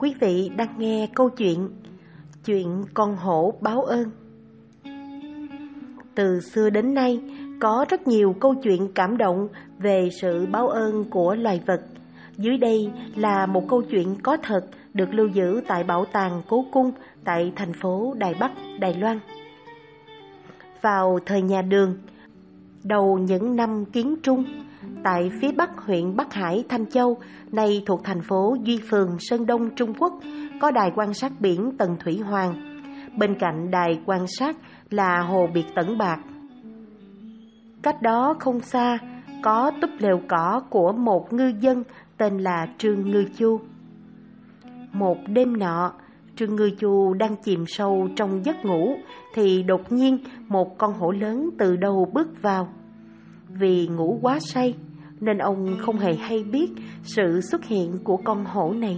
Quý vị đang nghe câu chuyện con hổ báo ơn. Từ xưa đến nay, có rất nhiều câu chuyện cảm động về sự báo ơn của loài vật. Dưới đây là một câu chuyện có thật được lưu giữ tại Bảo tàng Cố Cung tại thành phố Đài Bắc, Đài Loan. Vào thời nhà Đường, đầu những năm Kiến Trung, tại phía bắc huyện Bắc Hải, Thanh Châu, nay thuộc thành phố Duy Phường, Sơn Đông, Trung Quốc, có đài quan sát biển Tần Thủy Hoàng. Bên cạnh đài quan sát là hồ Biệt Tẩn Bạc. Cách đó không xa, có túp lều cỏ của một ngư dân tên là Trương Ngư Chu. Một đêm nọ, Trương Ngư Chu đang chìm sâu trong giấc ngủ, thì đột nhiên một con hổ lớn từ đâu bước vào. Vì ngủ quá say, nên ông không hề hay biết sự xuất hiện của con hổ này.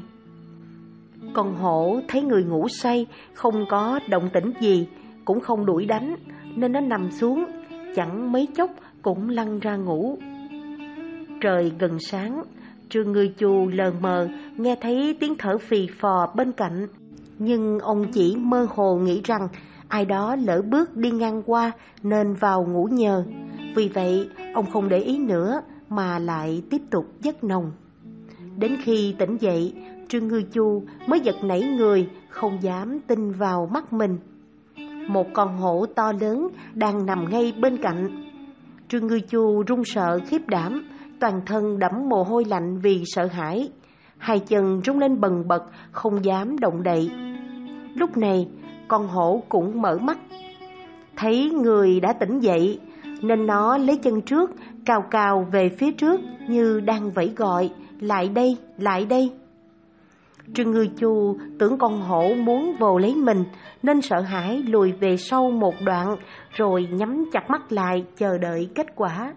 Con hổ thấy người ngủ say không có động tĩnh gì, cũng không đuổi đánh, nên nó nằm xuống, chẳng mấy chốc cũng lăn ra ngủ. Trời gần sáng, Trương Ngư Chu lờ mờ nghe thấy tiếng thở phì phò bên cạnh, nhưng ông chỉ mơ hồ nghĩ rằng ai đó lỡ bước đi ngang qua nên vào ngủ nhờ. Vì vậy, ông không để ý nữa mà lại tiếp tục giấc nồng. Đến khi tỉnh dậy, Trương Ngư Chu mới giật nảy người, không dám tin vào mắt mình. Một con hổ to lớn đang nằm ngay bên cạnh. Trương Ngư Chu run sợ khiếp đảm, toàn thân đẫm mồ hôi lạnh vì sợ hãi. Hai chân rung lên bần bật, không dám động đậy. Lúc này, con hổ cũng mở mắt. Thấy người đã tỉnh dậy, nên nó lấy chân trước, cào cào về phía trước như đang vẫy gọi, lại đây, lại đây. Trương Ngư Chu tưởng con hổ muốn vồ lấy mình, nên sợ hãi lùi về sau một đoạn, rồi nhắm chặt mắt lại chờ đợi kết quả.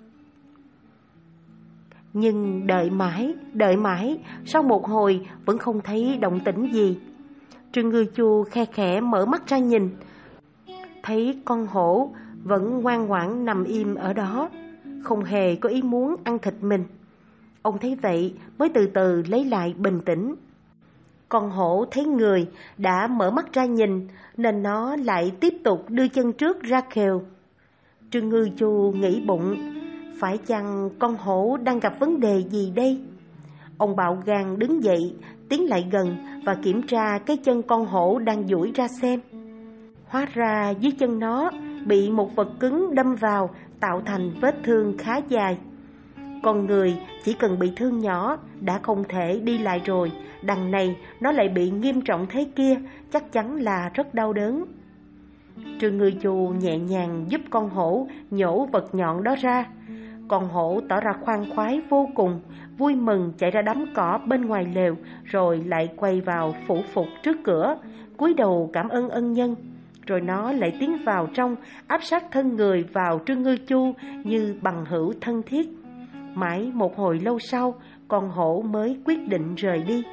Nhưng đợi mãi, sau một hồi vẫn không thấy động tĩnh gì. Trương Ngư Chu khe khẽ mở mắt ra nhìn, thấy con hổ vẫn ngoan ngoãn nằm im ở đó, không hề có ý muốn ăn thịt mình. Ông thấy vậy mới từ từ lấy lại bình tĩnh. Con hổ thấy người đã mở mắt ra nhìn, nên nó lại tiếp tục đưa chân trước ra khều. Trương Ngư Chu nghĩ bụng, phải chăng con hổ đang gặp vấn đề gì đây? Ông bạo gan đứng dậy, tiến lại gần và kiểm tra cái chân con hổ đang duỗi ra xem. Hóa ra dưới chân nó bị một vật cứng đâm vào, tạo thành vết thương khá dài. Con người chỉ cần bị thương nhỏ đã không thể đi lại rồi, đằng này nó lại bị nghiêm trọng thế kia, chắc chắn là rất đau đớn. Trương Ngư Chu nhẹ nhàng giúp con hổ nhổ vật nhọn đó ra. Con hổ tỏ ra khoan khoái vô cùng, vui mừng chạy ra đám cỏ bên ngoài lều, rồi lại quay vào phủ phục trước cửa, cúi đầu cảm ơn ân nhân. Rồi nó lại tiến vào trong, áp sát thân người vào Trương Ngư Chu như bằng hữu thân thiết. Mãi một hồi lâu sau, con hổ mới quyết định rời đi.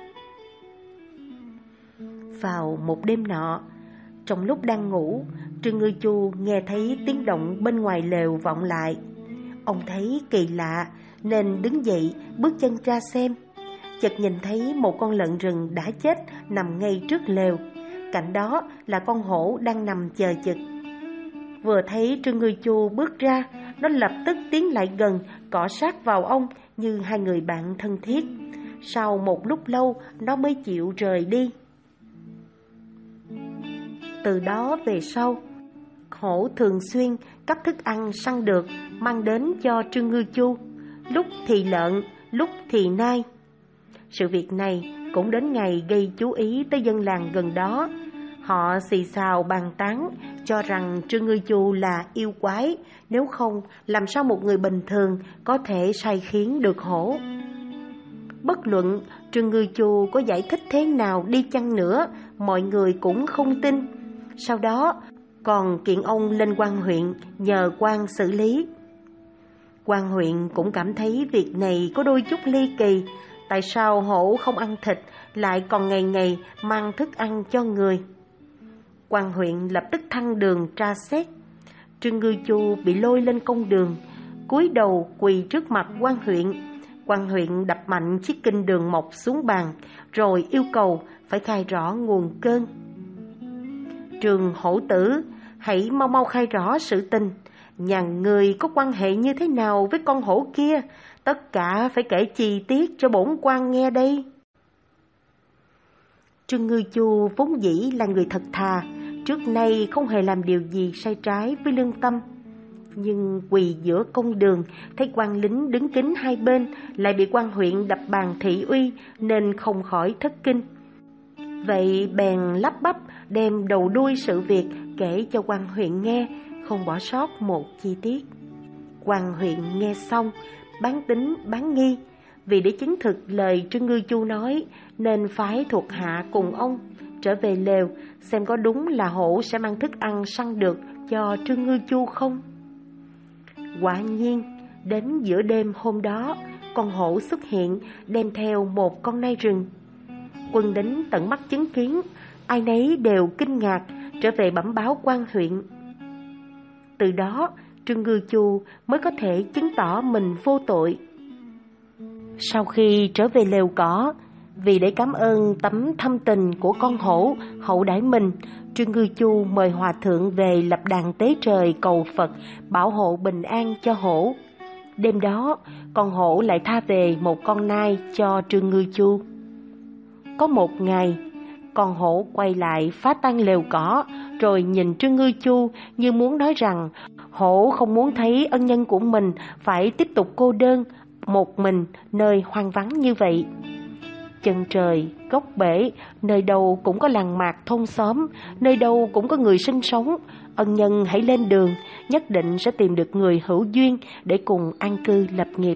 Vào một đêm nọ, trong lúc đang ngủ, Trương Ngư Chu nghe thấy tiếng động bên ngoài lều vọng lại. Ông thấy kỳ lạ nên đứng dậy bước chân ra xem. Chợt nhìn thấy một con lợn rừng đã chết nằm ngay trước lều. Cạnh đó là con hổ đang nằm chờ chực. Vừa thấy Trương Ngư Chu bước ra, nó lập tức tiến lại gần, cọ sát vào ông như hai người bạn thân thiết. Sau một lúc lâu, nó mới chịu rời đi. Từ đó về sau, hổ thường xuyên cắp thức ăn săn được mang đến cho Trương Ngư Chu, lúc thì lợn, lúc thì nai. Sự việc này cũng đến ngày gây chú ý tới dân làng gần đó. Họ xì xào bàn tán, cho rằng Trương Ngư Chu là yêu quái, nếu không làm sao một người bình thường có thể sai khiến được hổ. Bất luận Trương Ngư Chu có giải thích thế nào đi chăng nữa, mọi người cũng không tin. Sau đó còn kiện ông lên quan huyện nhờ quan xử lý. Quan huyện cũng cảm thấy việc này có đôi chút ly kỳ. Tại sao hổ không ăn thịt lại còn ngày ngày mang thức ăn cho người? Quan huyện lập tức thăng đường tra xét. Trương Ngư Chu bị lôi lên công đường, cúi đầu quỳ trước mặt quan huyện. Quan huyện đập mạnh chiếc kinh đường mộc xuống bàn, rồi yêu cầu phải khai rõ nguồn cơn. Trường Hổ Tử, hãy mau mau khai rõ sự tình. Nhà người có quan hệ như thế nào với con hổ kia? Tất cả phải kể chi tiết cho bổn quan nghe đây. Trương Ngư Chu vốn dĩ là người thật thà, trước nay không hề làm điều gì sai trái với lương tâm. Nhưng quỳ giữa công đường, thấy quan lính đứng kín hai bên, lại bị quan huyện đập bàn thị uy, nên không khỏi thất kinh. Vậy bèn lắp bắp đem đầu đuôi sự việc kể cho quan huyện nghe, không bỏ sót một chi tiết. Quan huyện nghe xong, bán tín bán nghi, vì để chứng thực lời Trương Ngư Chu nói, nên phái thuộc hạ cùng ông trở về lều xem có đúng là hổ sẽ mang thức ăn săn được cho Trương Ngư Chu không. Quả nhiên, đến giữa đêm hôm đó, con hổ xuất hiện đem theo một con nai rừng. Quân đến tận mắt chứng kiến, ai nấy đều kinh ngạc, trở về bẩm báo quan huyện. Từ đó, Trương Ngư Chu mới có thể chứng tỏ mình vô tội. Sau khi trở về lều cỏ, vì để cảm ơn tấm thâm tình của con hổ hậu đãi mình, Trương Ngư Chu mời hòa thượng về lập đàn tế trời cầu Phật, bảo hộ bình an cho hổ. Đêm đó, con hổ lại tha về một con nai cho Trương Ngư Chu. Có một ngày, con hổ quay lại phá tan lều cỏ, rồi nhìn Trương Ngư Chu như muốn nói rằng hổ không muốn thấy ân nhân của mình phải tiếp tục cô đơn một mình nơi hoang vắng như vậy. Chân trời, góc bể, nơi đâu cũng có làng mạc thôn xóm, nơi đâu cũng có người sinh sống. Ân nhân hãy lên đường, nhất định sẽ tìm được người hữu duyên để cùng an cư lập nghiệp.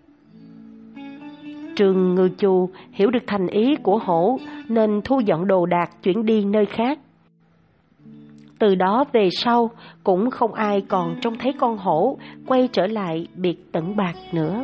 Trương Ngư Chu hiểu được thành ý của hổ, nên thu dọn đồ đạc chuyển đi nơi khác. Từ đó về sau, cũng không ai còn trông thấy con hổ quay trở lại biệt tận bạc nữa.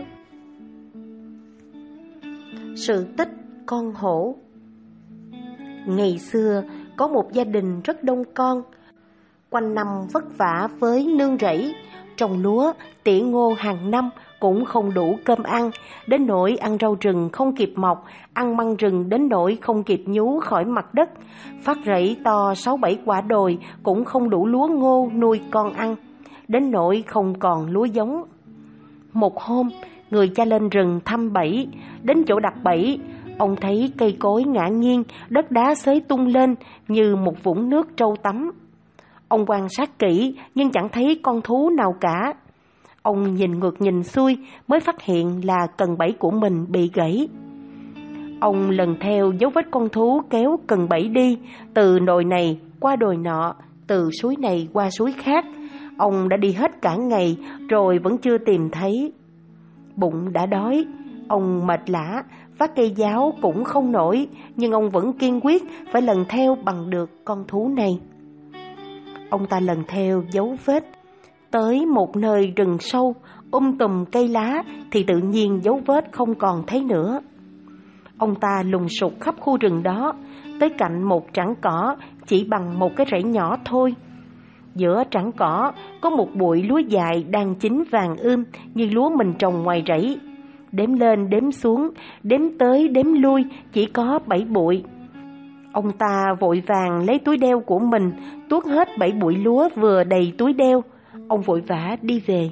Sự tích con hổ. Ngày xưa, có một gia đình rất đông con, quanh năm vất vả với nương rẫy, trồng lúa, tỉa ngô hàng năm cũng không đủ cơm ăn, đến nỗi ăn rau rừng không kịp mọc, ăn măng rừng đến nỗi không kịp nhú khỏi mặt đất, phát rẫy to 6-7 quả đồi cũng không đủ lúa ngô nuôi con ăn, đến nỗi không còn lúa giống. Một hôm, người cha lên rừng thăm bẫy, đến chỗ đặt bẫy, ông thấy cây cối ngã nghiêng, đất đá xới tung lên như một vũng nước trâu tắm. Ông quan sát kỹ nhưng chẳng thấy con thú nào cả. Ông nhìn ngược nhìn xuôi mới phát hiện là cần bẫy của mình bị gãy. Ông lần theo dấu vết con thú kéo cần bẫy đi, từ đồi này qua đồi nọ, từ suối này qua suối khác. Ông đã đi hết cả ngày rồi vẫn chưa tìm thấy. Bụng đã đói, ông mệt lả, vác cây giáo cũng không nổi, nhưng ông vẫn kiên quyết phải lần theo bằng được con thú này. Ông ta lần theo dấu vết tới một nơi rừng sâu, tùm cây lá thì tự nhiên dấu vết không còn thấy nữa. Ông ta lùng sục khắp khu rừng đó, tới cạnh một trảng cỏ chỉ bằng một cái rẫy nhỏ thôi. Giữa trảng cỏ có một bụi lúa dài đang chín vàng như lúa mình trồng ngoài rẫy. Đếm lên đếm xuống, đếm tới đếm lui chỉ có 7 bụi. Ông ta vội vàng lấy túi đeo của mình, tuốt hết 7 bụi lúa vừa đầy túi đeo. Ông vội vã đi về.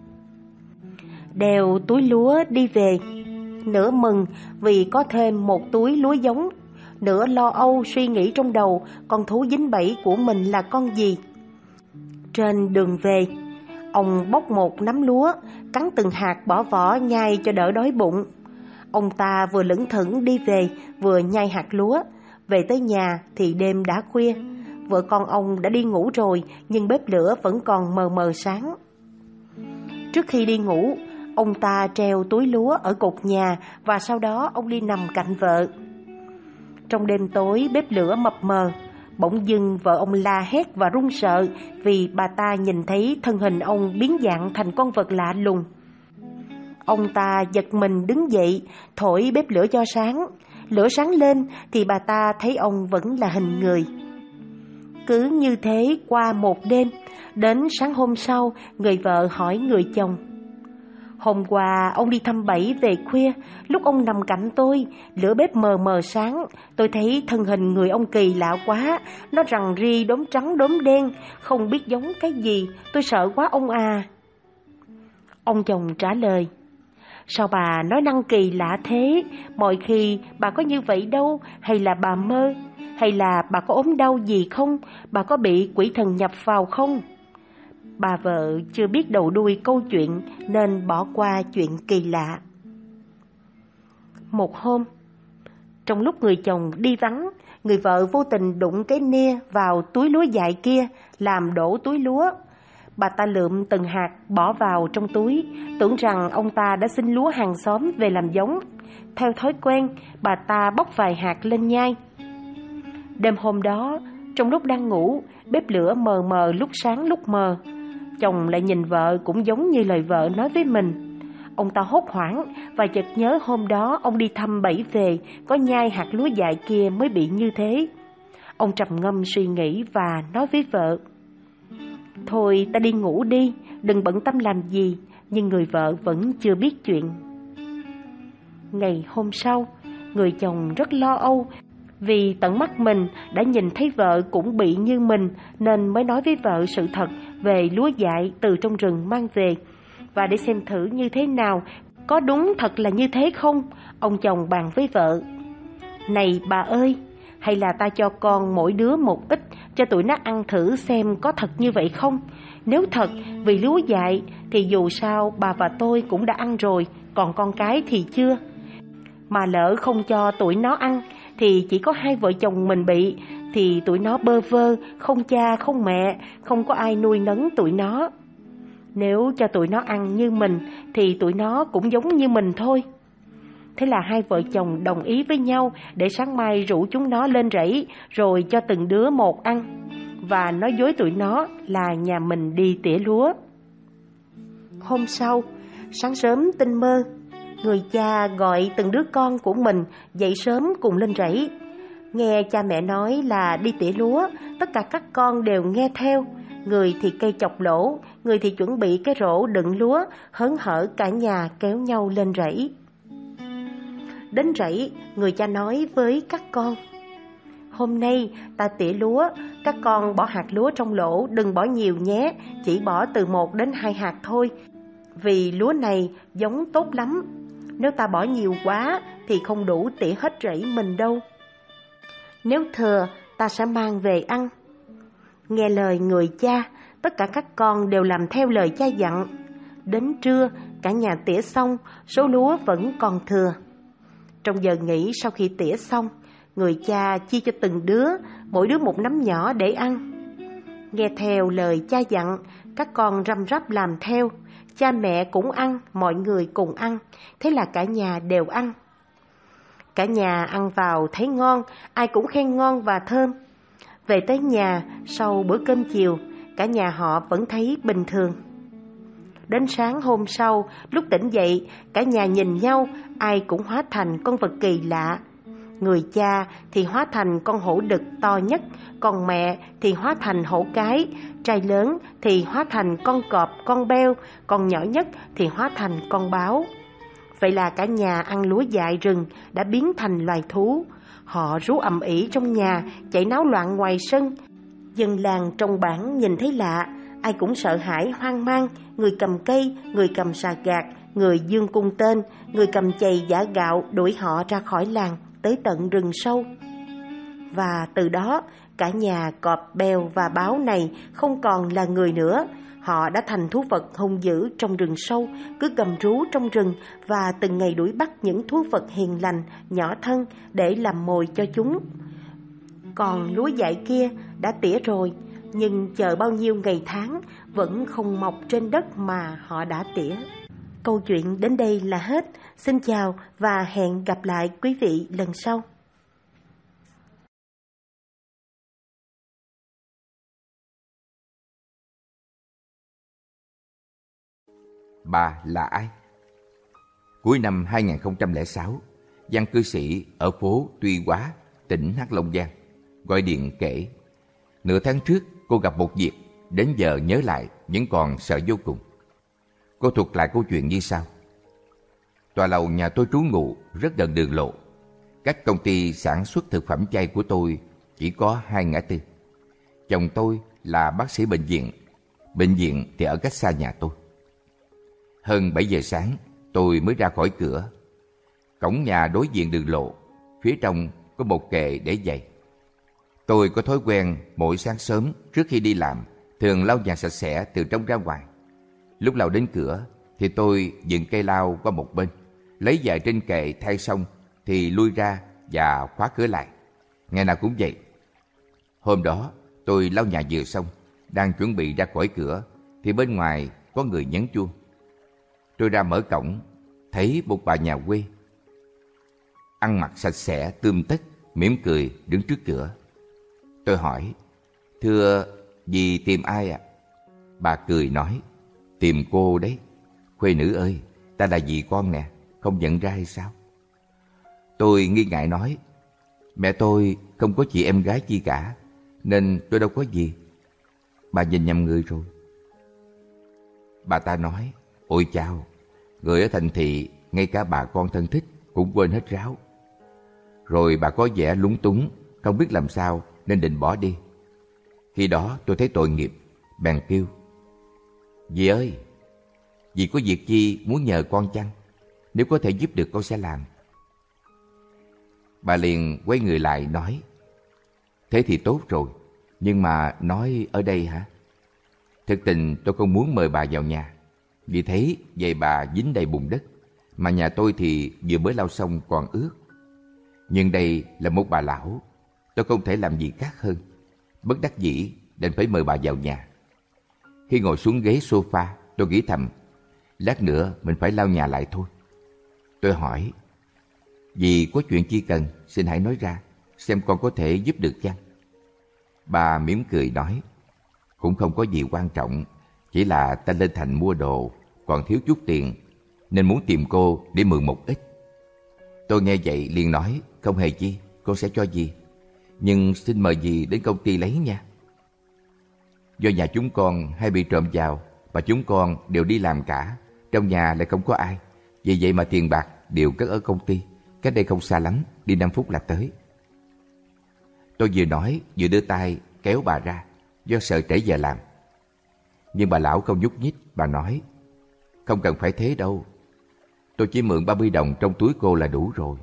Đeo túi lúa đi về, nửa mừng vì có thêm một túi lúa giống, nửa lo âu suy nghĩ trong đầu con thú dính bẫy của mình là con gì. Trên đường về, ông bóc một nắm lúa, cắn từng hạt bỏ vỏ nhai cho đỡ đói bụng. Ông ta vừa lững thững đi về, vừa nhai hạt lúa. Về tới nhà thì đêm đã khuya. Vợ con ông đã đi ngủ rồi, nhưng bếp lửa vẫn còn mờ mờ sáng. Trước khi đi ngủ, ông ta treo túi lúa ở cột nhà và sau đó ông đi nằm cạnh vợ. Trong đêm tối bếp lửa mập mờ, bỗng dưng vợ ông la hét và run sợ vì bà ta nhìn thấy thân hình ông biến dạng thành con vật lạ lùng. Ông ta giật mình đứng dậy, thổi bếp lửa cho sáng. Lửa sáng lên thì bà ta thấy ông vẫn là hình người. Cứ như thế qua một đêm, đến sáng hôm sau, người vợ hỏi người chồng: Hôm qua ông đi thăm Bảy về khuya, lúc ông nằm cạnh tôi, lửa bếp mờ mờ sáng, tôi thấy thân hình người ông kỳ lạ quá, nó rằn ri đốm trắng đốm đen, không biết giống cái gì, tôi sợ quá ông à. Ông chồng trả lời, sao bà nói năng kỳ lạ thế, mọi khi bà có như vậy đâu, hay là bà mơ, hay là bà có ốm đau gì không, bà có bị quỷ thần nhập vào không? Bà vợ chưa biết đầu đuôi câu chuyện nên bỏ qua chuyện kỳ lạ. Một hôm, trong lúc người chồng đi vắng, người vợ vô tình đụng cái nia vào túi lúa dại kia, làm đổ túi lúa. Bà ta lượm từng hạt bỏ vào trong túi, tưởng rằng ông ta đã xin lúa hàng xóm về làm giống. Theo thói quen, bà ta bóc vài hạt lên nhai. Đêm hôm đó, trong lúc đang ngủ, bếp lửa mờ mờ lúc sáng lúc mờ. Chồng lại nhìn vợ cũng giống như lời vợ nói với mình. Ông ta hốt hoảng và chợt nhớ hôm đó ông đi thăm Bảy về, có nhai hạt lúa dại kia mới bị như thế. Ông trầm ngâm suy nghĩ và nói với vợ, thôi ta đi ngủ đi, đừng bận tâm làm gì. Nhưng người vợ vẫn chưa biết chuyện. Ngày hôm sau, người chồng rất lo âu vì tận mắt mình đã nhìn thấy vợ cũng bị như mình, nên mới nói với vợ sự thật về lúa dại từ trong rừng mang về. Và để xem thử như thế nào, có đúng thật là như thế không, ông chồng bàn với vợ, này bà ơi, hay là ta cho con mỗi đứa một ít, cho tụi nó ăn thử xem có thật như vậy không? Nếu thật vì lúa dại thì dù sao bà và tôi cũng đã ăn rồi, còn con cái thì chưa. Mà lỡ không cho tụi nó ăn thì chỉ có hai vợ chồng mình bị, thì tụi nó bơ vơ, không cha không mẹ, không có ai nuôi nấng tụi nó. Nếu cho tụi nó ăn như mình thì tụi nó cũng giống như mình thôi. Thế là hai vợ chồng đồng ý với nhau để sáng mai rủ chúng nó lên rẫy, rồi cho từng đứa một ăn, và nói dối tụi nó là nhà mình đi tỉa lúa. Hôm sau, sáng sớm tinh mơ, người cha gọi từng đứa con của mình dậy sớm cùng lên rẫy. Nghe cha mẹ nói là đi tỉa lúa, tất cả các con đều nghe theo. Người thì cây chọc lỗ, người thì chuẩn bị cái rổ đựng lúa, hớn hở cả nhà kéo nhau lên rẫy. Đến rẫy, người cha nói với các con, hôm nay ta tỉa lúa, các con bỏ hạt lúa trong lỗ, đừng bỏ nhiều nhé, chỉ bỏ từ 1 đến 2 hạt thôi, vì lúa này giống tốt lắm. Nếu ta bỏ nhiều quá thì không đủ tỉa hết rẫy mình đâu. Nếu thừa, ta sẽ mang về ăn. Nghe lời người cha, tất cả các con đều làm theo lời cha dặn. Đến trưa, cả nhà tỉa xong, số lúa vẫn còn thừa. Trong giờ nghỉ sau khi tỉa xong, người cha chia cho từng đứa, mỗi đứa một nắm nhỏ để ăn. Nghe theo lời cha dặn, các con răm rắp làm theo. Cha mẹ cũng ăn, mọi người cùng ăn, thế là cả nhà đều ăn. Cả nhà ăn vào thấy ngon, ai cũng khen ngon và thơm. Về tới nhà, sau bữa cơm chiều, cả nhà họ vẫn thấy bình thường. Đến sáng hôm sau, lúc tỉnh dậy, cả nhà nhìn nhau, ai cũng hóa thành con vật kỳ lạ. Người cha thì hóa thành con hổ đực to nhất, còn mẹ thì hóa thành hổ cái, trai lớn thì hóa thành con cọp, con beo, còn nhỏ nhất thì hóa thành con báo. Vậy là cả nhà ăn lúa dại rừng đã biến thành loài thú. Họ rú ầm ĩ trong nhà, chạy náo loạn ngoài sân. Dân làng trong bản nhìn thấy lạ, ai cũng sợ hãi hoang mang, người cầm cây, người cầm xà gạt, người giương cung tên, người cầm chày giã gạo đuổi họ ra khỏi làng tới tận rừng sâu. Và từ đó, cả nhà cọp, beo và báo này không còn là người nữa. Họ đã thành thú vật hung dữ trong rừng sâu, cứ gầm rú trong rừng và từng ngày đuổi bắt những thú vật hiền lành, nhỏ thân để làm mồi cho chúng. Còn lúa dại kia đã tỉa rồi, nhưng chờ bao nhiêu ngày tháng vẫn không mọc trên đất mà họ đã tỉa. Câu chuyện đến đây là hết. Xin chào và hẹn gặp lại quý vị lần sau. Bà là ai? Cuối năm 2006, văn cư sĩ ở phố Tuy Hóa, tỉnh Hắc Long Giang gọi điện kể, nửa tháng trước cô gặp một việc, đến giờ nhớ lại vẫn còn sợ vô cùng. Cô thuật lại câu chuyện như sau. Tòa lầu nhà tôi trú ngụ rất gần đường lộ. Cách công ty sản xuất thực phẩm chay của tôi chỉ có 2 ngã tư. Chồng tôi là bác sĩ bệnh viện. Bệnh viện thì ở cách xa nhà tôi. Hơn 7 giờ sáng tôi mới ra khỏi cửa. Cổng nhà đối diện đường lộ, phía trong có một kệ để giày. Tôi có thói quen mỗi sáng sớm trước khi đi làm thường lau nhà sạch sẽ từ trong ra ngoài. Lúc lau đến cửa thì tôi dựng cây lau qua một bên, lấy giày trên kệ thay xong thì lui ra và khóa cửa lại. Ngày nào cũng vậy. Hôm đó tôi lau nhà vừa xong, đang chuẩn bị ra khỏi cửa thì bên ngoài có người nhấn chuông. Tôi ra mở cổng, thấy một bà nhà quê, ăn mặc sạch sẽ tươm tất, mỉm cười đứng trước cửa. Tôi hỏi, thưa dì tìm ai ạ? Bà cười nói, tìm cô đấy. Khuê nữ ơi, ta là dì con nè, không nhận ra hay sao? Tôi nghi ngại nói, mẹ tôi không có chị em gái chi cả, nên tôi đâu có gì. Bà nhìn nhầm người rồi. Bà ta nói, ôi chao, người ở thành thị ngay cả bà con thân thích cũng quên hết ráo. Rồi bà có vẻ lúng túng, không biết làm sao nên định bỏ đi. Khi đó tôi thấy tội nghiệp, bèn kêu, dì ơi, dì có việc chi muốn nhờ con chăng? Nếu có thể giúp được con sẽ làm. Bà liền quay người lại nói, thế thì tốt rồi, nhưng mà nói ở đây hả? Thực tình tôi không muốn mời bà vào nhà, vì thấy giày bà dính đầy bùn đất, mà nhà tôi thì vừa mới lau xong còn ướt. Nhưng đây là một bà lão, tôi không thể làm gì khác hơn. Bất đắc dĩ đành phải mời bà vào nhà. Khi ngồi xuống ghế sofa, tôi nghĩ thầm, lát nữa mình phải lau nhà lại thôi. Tôi hỏi, dì có chuyện chi cần, xin hãy nói ra, xem con có thể giúp được chăng? Bà mỉm cười nói, cũng không có gì quan trọng, chỉ là ta lên thành mua đồ, còn thiếu chút tiền, nên muốn tìm cô để mượn một ít. Tôi nghe vậy liền nói, không hề chi, con sẽ cho dì, nhưng xin mời dì đến công ty lấy nha. Do nhà chúng con hay bị trộm vào, và chúng con đều đi làm cả, trong nhà lại không có ai, vì vậy mà tiền bạc đều cất ở công ty, cách đây không xa lắm, đi 5 phút là tới. Tôi vừa nói vừa đưa tay kéo bà ra, do sợ trễ giờ làm. Nhưng bà lão không nhúc nhích, bà nói, không cần phải thế đâu, tôi chỉ mượn 30 đồng trong túi cô là đủ rồi.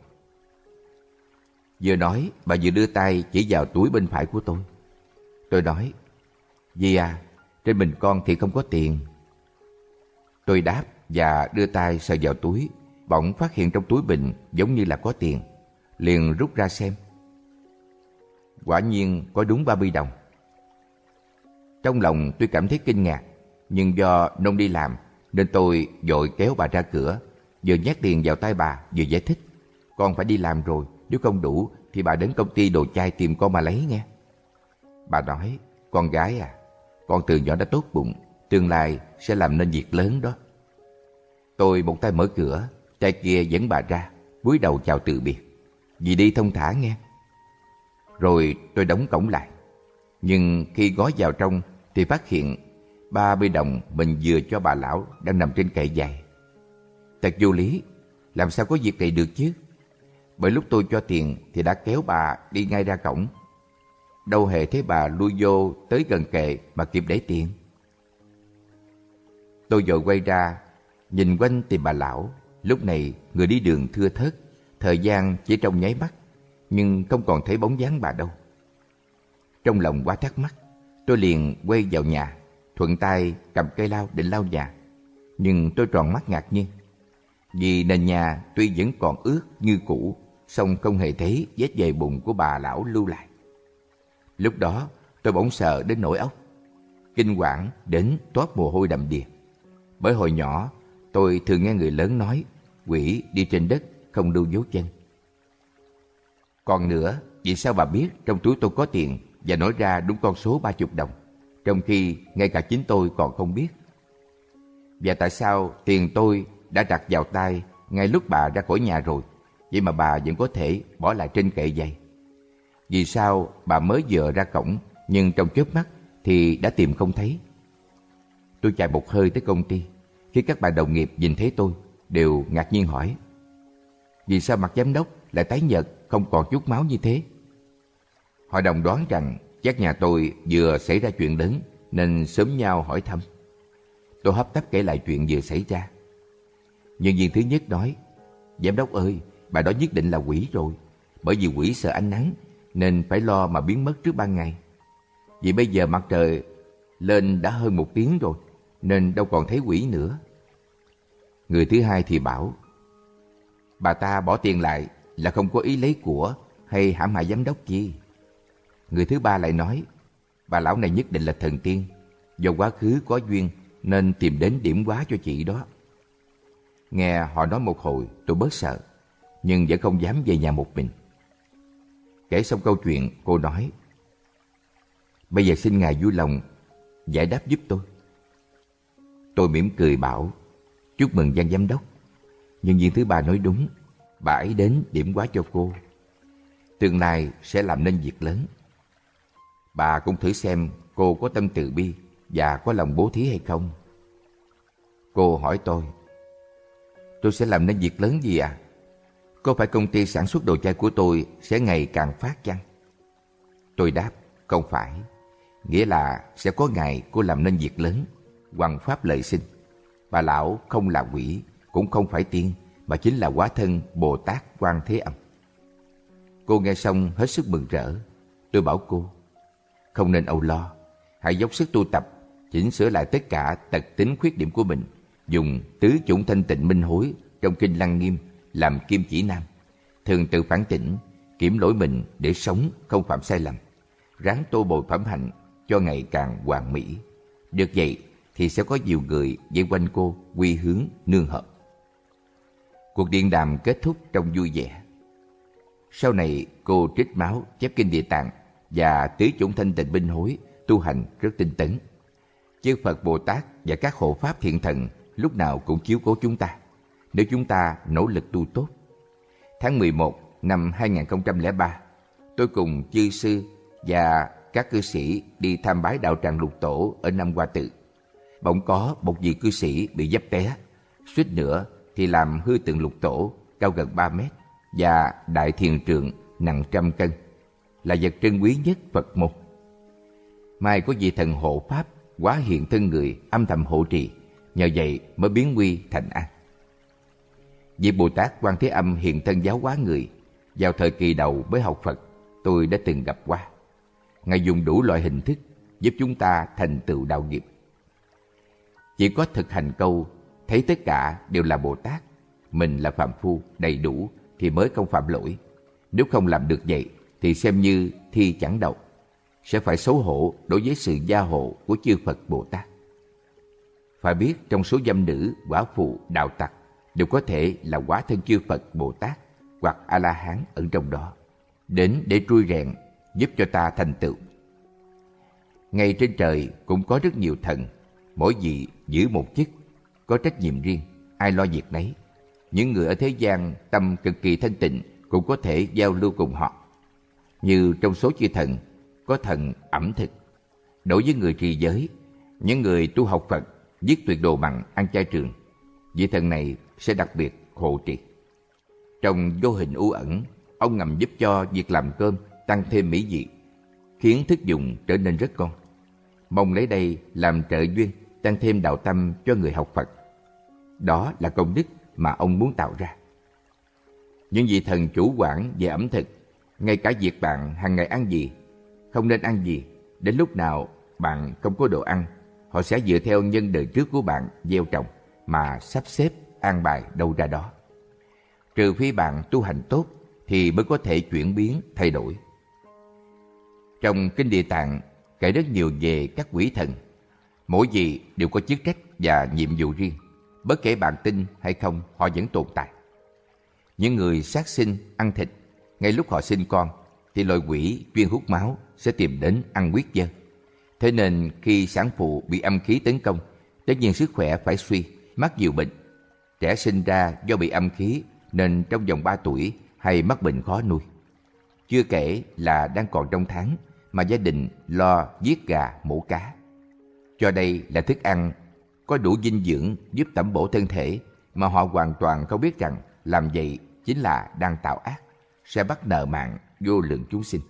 Vừa nói, bà vừa đưa tay chỉ vào túi bên phải của tôi. Tôi nói, dì à, trên mình con thì không có tiền. Tôi đáp và đưa tay sờ vào túi, bỗng phát hiện trong túi bình giống như là có tiền, liền rút ra xem. Quả nhiên có đúng 30 đồng. Trong lòng tôi cảm thấy kinh ngạc, nhưng do nôn đi làm nên tôi vội kéo bà ra cửa, vừa nhét tiền vào tay bà vừa giải thích, con phải đi làm rồi, nếu không đủ thì bà đến công ty đồ chai tìm con mà lấy nghe. Bà nói, con gái à, con từ nhỏ đã tốt bụng, tương lai sẽ làm nên việc lớn đó. Tôi một tay mở cửa, tay kia dẫn bà ra, cúi đầu chào từ biệt, dì đi thông thả nghe. Rồi tôi đóng cổng lại, nhưng khi gói vào trong thì phát hiện 30 đồng mình vừa cho bà lão đang nằm trên kệ giày. Thật vô lý, làm sao có việc này được chứ? Bởi lúc tôi cho tiền thì đã kéo bà đi ngay ra cổng, đâu hề thấy bà lui vô tới gần kệ mà kịp để tiền. Tôi vội quay ra, nhìn quanh tìm bà lão. Lúc này người đi đường thưa thớt, thời gian chỉ trong nháy mắt, nhưng không còn thấy bóng dáng bà đâu. Trong lòng quá thắc mắc, tôi liền quay vào nhà, thuận tay cầm cây lau định lau nhà. Nhưng tôi tròn mắt ngạc nhiên, vì nền nhà tuy vẫn còn ướt như cũ, song không hề thấy vết giày bùn của bà lão lưu lại. Lúc đó tôi bỗng sợ đến nỗi óc, kinh quản đến toát mồ hôi đầm đìa. Bởi hồi nhỏ tôi thường nghe người lớn nói, quỷ đi trên đất không lưu dấu chân. Còn nữa, vì sao bà biết trong túi tôi có tiền và nói ra đúng con số 30 đồng, trong khi ngay cả chính tôi còn không biết? Và tại sao tiền tôi đã đặt vào tay ngay lúc bà ra khỏi nhà rồi, vậy mà bà vẫn có thể bỏ lại trên kệ giày? Vì sao bà mới vừa ra cổng, nhưng trong chớp mắt thì đã tìm không thấy? Tôi chạy một hơi tới công ty, Khi các bà đồng nghiệp nhìn thấy tôi, đều ngạc nhiên hỏi: vì sao mặt giám đốc lại tái nhợt, không còn chút máu như thế? Họ đồng đoán rằng chắc nhà tôi vừa xảy ra chuyện lớn nên xúm nhau hỏi thăm. Tôi hấp tấp kể lại chuyện vừa xảy ra. Nhân viên thứ nhất nói: giám đốc ơi, bà đó nhất định là quỷ rồi. Bởi vì quỷ sợ ánh nắng nên phải lo mà biến mất trước ban ngày. Vì bây giờ mặt trời lên đã hơn 1 tiếng rồi nên đâu còn thấy quỷ nữa. Người thứ hai thì bảo: bà ta bỏ tiền lại là không có ý lấy của hay hãm hại giám đốc chi. Người thứ ba lại nói: bà lão này nhất định là thần tiên, do quá khứ có duyên nên tìm đến điểm hóa cho chị đó. Nghe họ nói một hồi, tôi bớt sợ, nhưng vẫn không dám về nhà một mình. Kể xong câu chuyện, cô nói: bây giờ xin ngài vui lòng giải đáp giúp tôi. Tôi mỉm cười bảo: chúc mừng Giang giám đốc. Nhân viên thứ ba nói đúng, bà ấy đến điểm hóa cho cô. Tương lai sẽ làm nên việc lớn. Bà cũng thử xem cô có tâm từ bi và có lòng bố thí hay không. Cô hỏi tôi sẽ làm nên việc lớn gì à? Có phải công ty sản xuất đồ chơi của tôi sẽ ngày càng phát chăng? Tôi đáp: không phải. Nghĩa là sẽ có ngày cô làm nên việc lớn, hoằng pháp lợi sinh. Bà lão không là quỷ, cũng không phải tiên, mà chính là hóa thân Bồ Tát Quan Thế Âm. Cô nghe xong hết sức mừng rỡ. Tôi bảo cô: không nên âu lo, hãy dốc sức tu tập, chỉnh sửa lại tất cả tật tính khuyết điểm của mình, dùng tứ chủng thanh tịnh minh hối trong kinh Lăng Nghiêm làm kim chỉ nam, thường tự phản tỉnh, kiểm lỗi mình để sống không phạm sai lầm, ráng tô bồi phẩm hạnh cho ngày càng hoàn mỹ. Được vậy thì sẽ có nhiều người vây quanh cô quy hướng nương hợp. Cuộc điện đàm kết thúc trong vui vẻ. Sau này cô trích máu chép kinh Địa Tạng và tứ chủng thanh tịnh minh hối tu hành rất tinh tấn. Chư Phật Bồ Tát và các hộ pháp thiện thần lúc nào cũng chiếu cố chúng ta, nếu chúng ta nỗ lực tu tốt. Tháng 11 năm 2003, tôi cùng chư sư và các cư sĩ đi tham bái đạo tràng Lục Tổ ở Nam Hoa Tự. Bỗng có một vị cư sĩ bị dấp té, suýt nữa thì làm hư tượng Lục Tổ cao gần 3 mét và đại thiền trượng nặng 100 cân, là vật trân quý nhất Phật môn. May có vị thần hộ pháp hóa hiện thân người âm thầm hộ trì, nhờ vậy mới biến nguy thành an. Vị Bồ Tát Quan Thế Âm hiện thân giáo hóa người vào thời kỳ đầu mới học Phật, tôi đã từng gặp qua. Ngài dùng đủ loại hình thức giúp chúng ta thành tựu đạo nghiệp. Chỉ có thực hành câu thấy tất cả đều là Bồ Tát, mình là phàm phu đầy đủ thì mới không phạm lỗi. Nếu không làm được vậy thì xem như thi chẳng đậu, sẽ phải xấu hổ đối với sự gia hộ của chư Phật Bồ Tát. Phải biết trong số dâm nữ, quả phụ, đạo tặc đều có thể là hóa thân chư Phật Bồ Tát hoặc A-la-hán ở trong đó, đến để trui rèn giúp cho ta thành tựu. Ngay trên trời cũng có rất nhiều thần, mỗi vị giữ một chức, có trách nhiệm riêng, ai lo việc nấy. Những người ở thế gian tâm cực kỳ thanh tịnh cũng có thể giao lưu cùng họ. Như trong số chư thần, có thần ẩm thực. Đối với người trì giới, những người tu học Phật, dứt tuyệt đồ mặn, ăn chay trường, vị thần này sẽ đặc biệt hộ trì. Trong vô hình u ẩn, ông ngầm giúp cho việc làm cơm tăng thêm mỹ vị, khiến thức dùng trở nên rất ngon. Mong lấy đây làm trợ duyên, tăng thêm đạo tâm cho người học Phật. Đó là công đức mà ông muốn tạo ra. Những vị thần chủ quản về ẩm thực, ngay cả việc bạn hàng ngày ăn gì, không nên ăn gì, đến lúc nào bạn không có đồ ăn, họ sẽ dựa theo nhân đời trước của bạn gieo trồng mà sắp xếp an bài đâu ra đó. Trừ phi bạn tu hành tốt thì mới có thể chuyển biến thay đổi. Trong kinh Địa Tạng kể rất nhiều về các quỷ thần, mỗi vị đều có chức trách và nhiệm vụ riêng, bất kể bạn tin hay không họ vẫn tồn tại. Những người sát sinh ăn thịt, ngay lúc họ sinh con thì loài quỷ chuyên hút máu sẽ tìm đến ăn huyết dân. Thế nên khi sản phụ bị âm khí tấn công, tất nhiên sức khỏe phải suy, mắc nhiều bệnh. Trẻ sinh ra do bị âm khí nên trong vòng 3 tuổi hay mắc bệnh khó nuôi. Chưa kể là đang còn trong tháng mà gia đình lo giết gà mổ cá. Cho đây là thức ăn có đủ dinh dưỡng giúp tẩm bổ thân thể, mà họ hoàn toàn không biết rằng làm vậy chính là đang tạo ác, sẽ bắt nợ mạng vô lượng chúng sinh.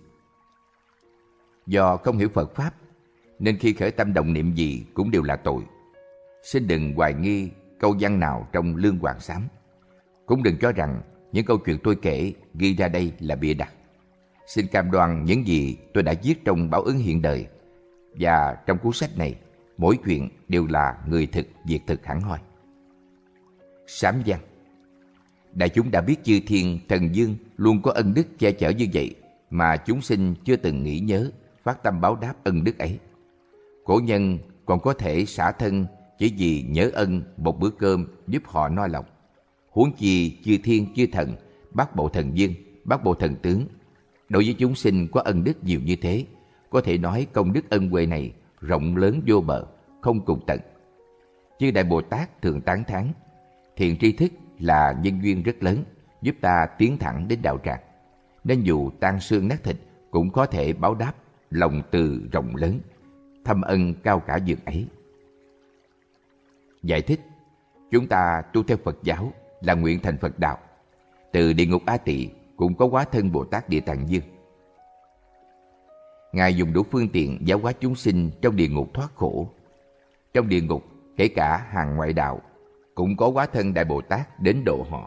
Do không hiểu Phật Pháp, nên khi khởi tâm động niệm gì cũng đều là tội. Xin đừng hoài nghi câu văn nào trong Lương Hoàng Xám. Cũng đừng cho rằng những câu chuyện tôi kể ghi ra đây là bịa đặt. Xin cam đoan những gì tôi đã viết trong Báo Ứng Hiện Đời và trong cuốn sách này, mỗi chuyện đều là người thực, việc thực hẳn hoi. Sám văn. Đại chúng đã biết chư thiên, thần dương luôn có ân đức che chở như vậy, mà chúng sinh chưa từng nghĩ nhớ, phát tâm báo đáp ân đức ấy. Cổ nhân còn có thể xả thân chỉ vì nhớ ân một bữa cơm giúp họ no lòng. Huống chi chư thiên, chư thần, bát bộ thần dương, bát bộ thần tướng, đối với chúng sinh có ân đức nhiều như thế, có thể nói công đức ân huệ này rộng lớn vô bờ, không cùng tận. Chư Đại Bồ Tát thường tán thán thiện tri thức là nhân duyên rất lớn, giúp ta tiến thẳng đến đạo tràng, nên dù tan xương nát thịt cũng có thể báo đáp lòng từ rộng lớn, thâm ân cao cả dường ấy. Giải thích: chúng ta tu theo Phật giáo là nguyện thành Phật đạo. Từ địa ngục A Tỳ cũng có hóa thân Bồ Tát Địa Tạng Dương. Ngài dùng đủ phương tiện giáo hóa chúng sinh trong địa ngục thoát khổ. Trong địa ngục, kể cả hàng ngoại đạo, cũng có hóa thân Đại Bồ Tát đến độ họ.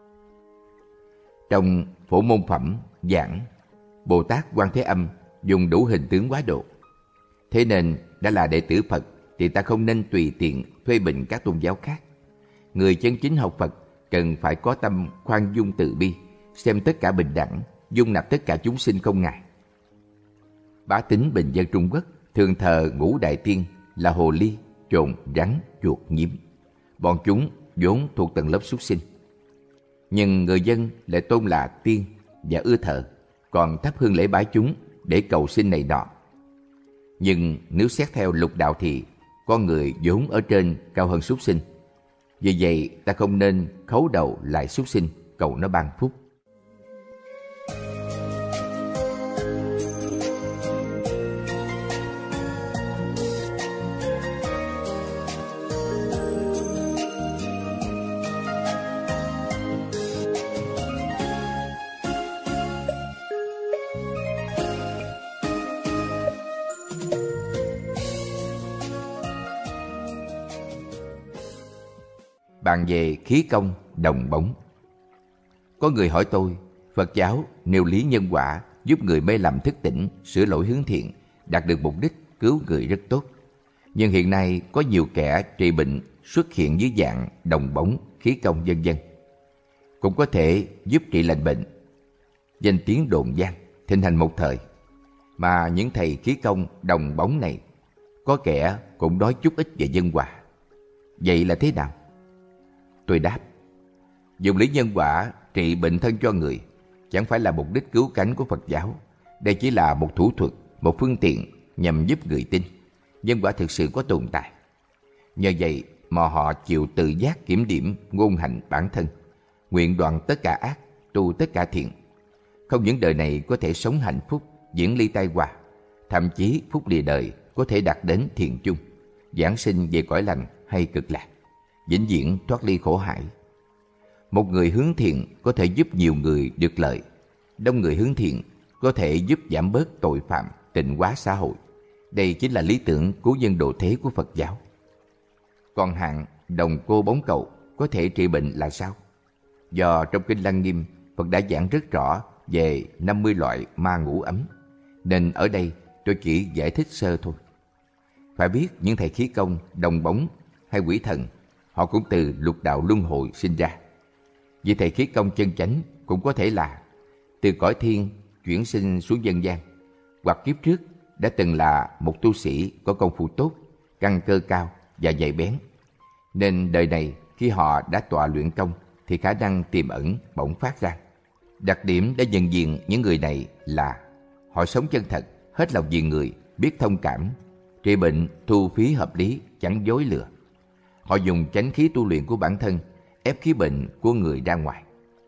Trong Phổ Môn Phẩm giảng, Bồ Tát Quan Thế Âm dùng đủ hình tướng hóa độ. Thế nên đã là đệ tử Phật thì ta không nên tùy tiện phê bình các tôn giáo khác. Người chân chính học Phật cần phải có tâm khoan dung từ bi, xem tất cả bình đẳng, dung nạp tất cả chúng sinh không ngại. Bá tính bình dân Trung Quốc thường thờ ngũ đại tiên là hồ ly, trồn, rắn, chuột, nhím. Bọn chúng vốn thuộc tầng lớp súc sinh, nhưng người dân lại tôn là tiên và ưa thờ, còn thắp hương lễ bái chúng để cầu xin này nọ. Nhưng nếu xét theo lục đạo thì con người vốn ở trên cao hơn súc sinh. Vì vậy ta không nên khấu đầu lại súc sinh cầu nó ban phúc. Bàn về khí công đồng bóng. Có người hỏi tôi, Phật giáo nêu lý nhân quả giúp người mê lầm thức tỉnh, sửa lỗi hướng thiện, đạt được mục đích cứu người rất tốt. Nhưng hiện nay có nhiều kẻ trị bệnh xuất hiện dưới dạng đồng bóng, khí công vân vân, cũng có thể giúp trị lành bệnh. Danh tiếng đồn vang, thịnh hành một thời. Mà những thầy khí công đồng bóng này, có kẻ cũng nói chút ít về nhân quả. Vậy là thế nào? Tôi đáp, dùng lý nhân quả trị bệnh thân cho người chẳng phải là mục đích cứu cánh của Phật giáo. Đây chỉ là một thủ thuật, một phương tiện nhằm giúp người tin nhân quả thực sự có tồn tại. Nhờ vậy mà họ chịu tự giác kiểm điểm ngôn hành bản thân, nguyện đoạn tất cả ác, tu tất cả thiện. Không những đời này có thể sống hạnh phúc, diễn ly tai họa, thậm chí phúc lìa đời có thể đạt đến thiền chung, giảng sinh về cõi lành hay cực lạc, vĩnh viễn thoát ly khổ hải. Một người hướng thiện có thể giúp nhiều người được lợi. Đông người hướng thiện có thể giúp giảm bớt tội phạm, tịnh hóa xã hội. Đây chính là lý tưởng cứu nhân độ thế của Phật giáo. Còn hạng đồng cô bóng cầu có thể trị bệnh là sao? Do trong Kinh Lăng Nghiêm, Phật đã giảng rất rõ về 50 loại ma ngũ ấm, nên ở đây tôi chỉ giải thích sơ thôi. Phải biết những thầy khí công, đồng bóng hay quỷ thần, họ cũng từ lục đạo luân hồi sinh ra. Vì thầy khí công chân chánh cũng có thể là từ cõi thiên chuyển sinh xuống nhân gian, hoặc kiếp trước đã từng là một tu sĩ có công phu tốt, căn cơ cao và nhạy bén, nên đời này khi họ đã tọa luyện công thì khả năng tiềm ẩn bỗng phát ra. Đặc điểm đã nhận diện những người này là họ sống chân thật, hết lòng vì người, biết thông cảm, trị bệnh thu phí hợp lý, chẳng dối lừa. Họ dùng chánh khí tu luyện của bản thân ép khí bệnh của người ra ngoài.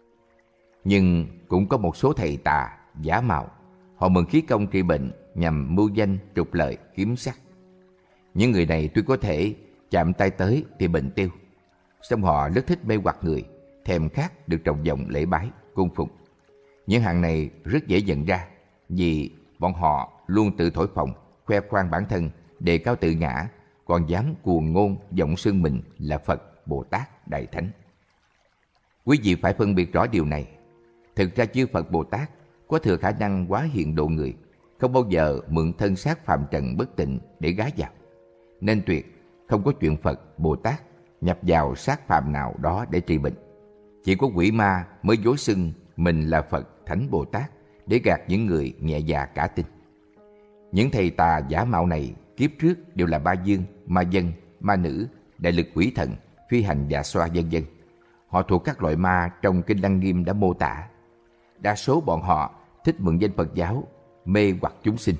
Nhưng cũng có một số thầy tà giả mạo, họ mượn khí công trị bệnh nhằm mưu danh, trục lợi, kiếm sắc. Những người này tuy có thể chạm tay tới thì bệnh tiêu. Xong họ rất thích mê hoặc người, thèm khát được trọng vọng lễ bái, cung phụng. Những hạng này rất dễ nhận ra vì bọn họ luôn tự thổi phồng, khoe khoang bản thân, đề cao tự ngã, còn dám cuồng ngôn giọng xưng mình là Phật, Bồ Tát, Đại Thánh. Quý vị phải phân biệt rõ điều này. Thực ra chư Phật Bồ Tát có thừa khả năng hóa hiện độ người, không bao giờ mượn thân xác phàm trần bất tịnh để gá vào. Nên tuyệt không có chuyện Phật Bồ Tát nhập vào xác phàm nào đó để trị bệnh. Chỉ có quỷ ma mới dối xưng mình là Phật Thánh Bồ Tát để gạt những người nhẹ dạ cả tin. Những thầy tà giả mạo này kiếp trước đều là ba dương, ma dân, ma nữ, đại lực quỷ thần, phi hành dạ xoa vân vân. Họ thuộc các loại ma trong Kinh Lăng Nghiêm đã mô tả. Đa số bọn họ thích mượn danh Phật giáo mê hoặc chúng sinh.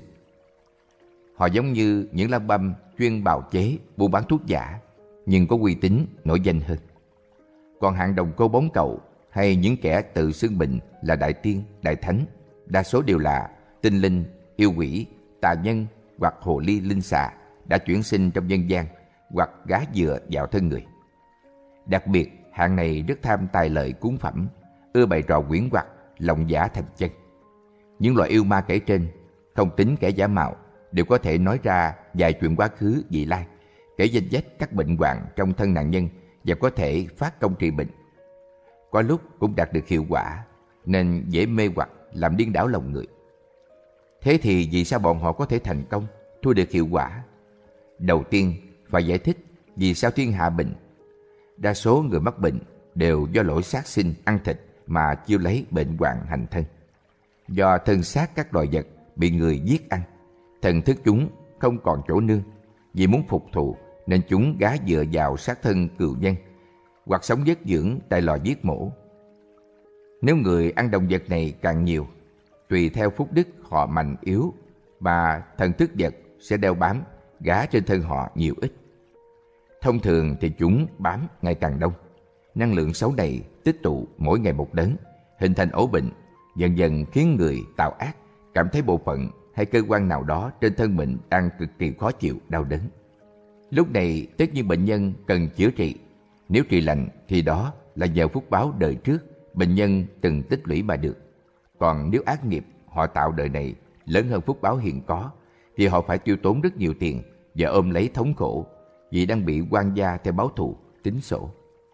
Họ giống như những lang băm chuyên bào chế, buôn bán thuốc giả, nhưng có uy tín, nổi danh hơn. Còn hạng đồng cô bóng cầu hay những kẻ tự xưng mình là đại tiên, đại thánh, đa số đều là tinh linh, yêu quỷ, tà nhân hoặc hồ ly linh xà đã chuyển sinh trong nhân gian hoặc gá dừa vào thân người. Đặc biệt, hạng này rất tham tài lợi cúng phẩm, ưa bày trò quyến hoặc, lòng giả thành chân. Những loại yêu ma kể trên, không tính kẻ giả mạo, đều có thể nói ra vài chuyện quá khứ vị lai, kể danh sách các bệnh hoạn trong thân nạn nhân và có thể phát công trị bệnh. Có lúc cũng đạt được hiệu quả, nên dễ mê hoặc làm điên đảo lòng người. Thế thì vì sao bọn họ có thể thành công, thu được hiệu quả? Đầu tiên phải giải thích vì sao thiên hạ bệnh. Đa số người mắc bệnh đều do lỗi sát sinh ăn thịt mà chiêu lấy bệnh hoạn hành thân. Do thân xác các loài vật bị người giết ăn, thần thức chúng không còn chỗ nương. Vì muốn phục thù nên chúng gá dựa vào sát thân cừu nhân hoặc sống vất dưỡng tại lò giết mổ. Nếu người ăn động vật này càng nhiều, tùy theo phúc đức họ mạnh yếu mà thần thức vật sẽ đeo bám gá trên thân họ nhiều ít. Thông thường thì chúng bám ngày càng đông. Năng lượng xấu này tích tụ mỗi ngày một đấng, hình thành ổ bệnh, dần dần khiến người tạo ác cảm thấy bộ phận hay cơ quan nào đó trên thân mình đang cực kỳ khó chịu, đau đớn. Lúc này tất nhiên bệnh nhân cần chữa trị. Nếu trị lành thì đó là nhờ phúc báo đời trước bệnh nhân từng tích lũy mà được. Còn nếu ác nghiệp họ tạo đời này lớn hơn phúc báo hiện có, thì họ phải tiêu tốn rất nhiều tiền và ôm lấy thống khổ vì đang bị oan gia theo báo thù, tính sổ.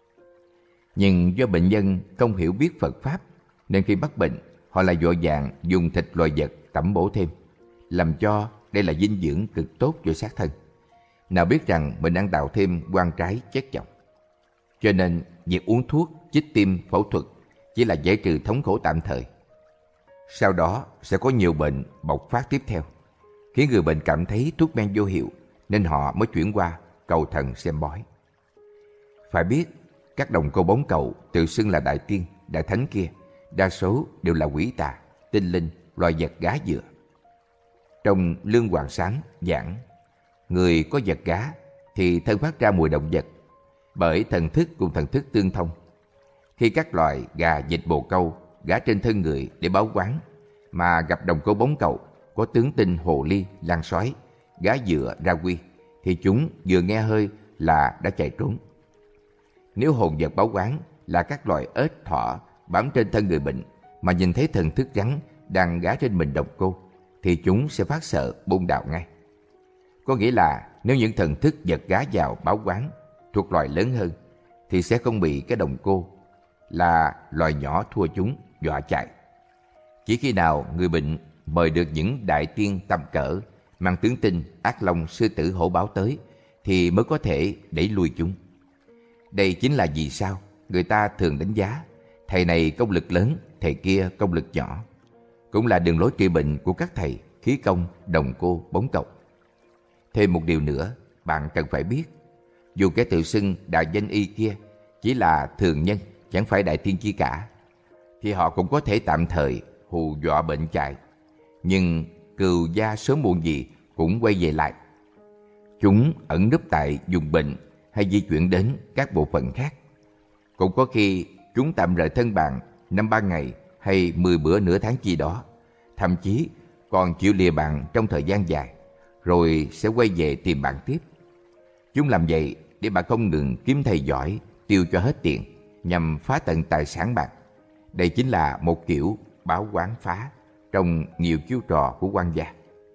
Nhưng do bệnh nhân không hiểu biết Phật Pháp, nên khi mắc bệnh, họ lại vội vàng dùng thịt loài vật tẩm bổ thêm, làm cho đây là dinh dưỡng cực tốt cho xác thân. Nào biết rằng mình đang đào thêm quan trái chất chồng. Cho nên việc uống thuốc, chích tim, phẫu thuật chỉ là giải trừ thống khổ tạm thời. Sau đó sẽ có nhiều bệnh bộc phát tiếp theo, khiến người bệnh cảm thấy thuốc men vô hiệu, nên họ mới chuyển qua cầu thần xem bói. Phải biết, các đồng cô bóng cầu tự xưng là đại tiên, đại thánh kia, đa số đều là quỷ tà, tinh linh, loài vật gá dựa. Trong Lương Hoàng Sán giảng, người có vật gá thì thân phát ra mùi động vật, bởi thần thức cùng thần thức tương thông. Khi các loài gà, vịt, bồ câu gá trên thân người để báo oán, mà gặp đồng cô bóng cầu có tướng tinh hồ ly, lan sói gá dựa ra quy, thì chúng vừa nghe hơi là đã chạy trốn. Nếu hồn vật báo oán là các loài ếch, thỏ bám trên thân người bệnh mà nhìn thấy thần thức rắn đang gá trên mình đồng cô, thì chúng sẽ phát sợ bôn đào ngay. Có nghĩa là nếu những thần thức vật gá vào báo oán thuộc loài lớn hơn, thì sẽ không bị cái đồng cô là loài nhỏ thua chúng dọa chạy. Chỉ khi nào người bệnh mời được những đại tiên tầm cỡ mang tướng tinh ác long, sư tử, hổ báo tới, thì mới có thể đẩy lui chúng. Đây chính là vì sao người ta thường đánh giá thầy này công lực lớn, thầy kia công lực nhỏ. Cũng là đường lối trị bệnh của các thầy khí công, đồng cô, bóng cầu. Thêm một điều nữa bạn cần phải biết, dù kẻ tự xưng đại danh y kia chỉ là thường nhân, chẳng phải đại tiên chi cả, thì họ cũng có thể tạm thời hù dọa bệnh chạy, nhưng cừu gia sớm muộn gì cũng quay về lại. Chúng ẩn núp tại vùng bệnh hay di chuyển đến các bộ phận khác. Cũng có khi chúng tạm rời thân bạn 5-3 ngày hay 10 bữa nửa tháng chi đó, thậm chí còn chịu lìa bạn trong thời gian dài, rồi sẽ quay về tìm bạn tiếp. Chúng làm vậy để bà không ngừng kiếm thầy giỏi, tiêu cho hết tiền, nhằm phá tận tài sản bạn. Đây chính là một kiểu báo oán phá trong nhiều chiêu trò của quan gia.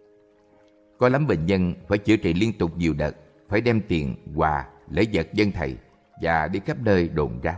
Có lắm bệnh nhân phải chữa trị liên tục nhiều đợt, phải đem tiền, quà, lễ vật dâng thầy và đi khắp nơi đồn rao.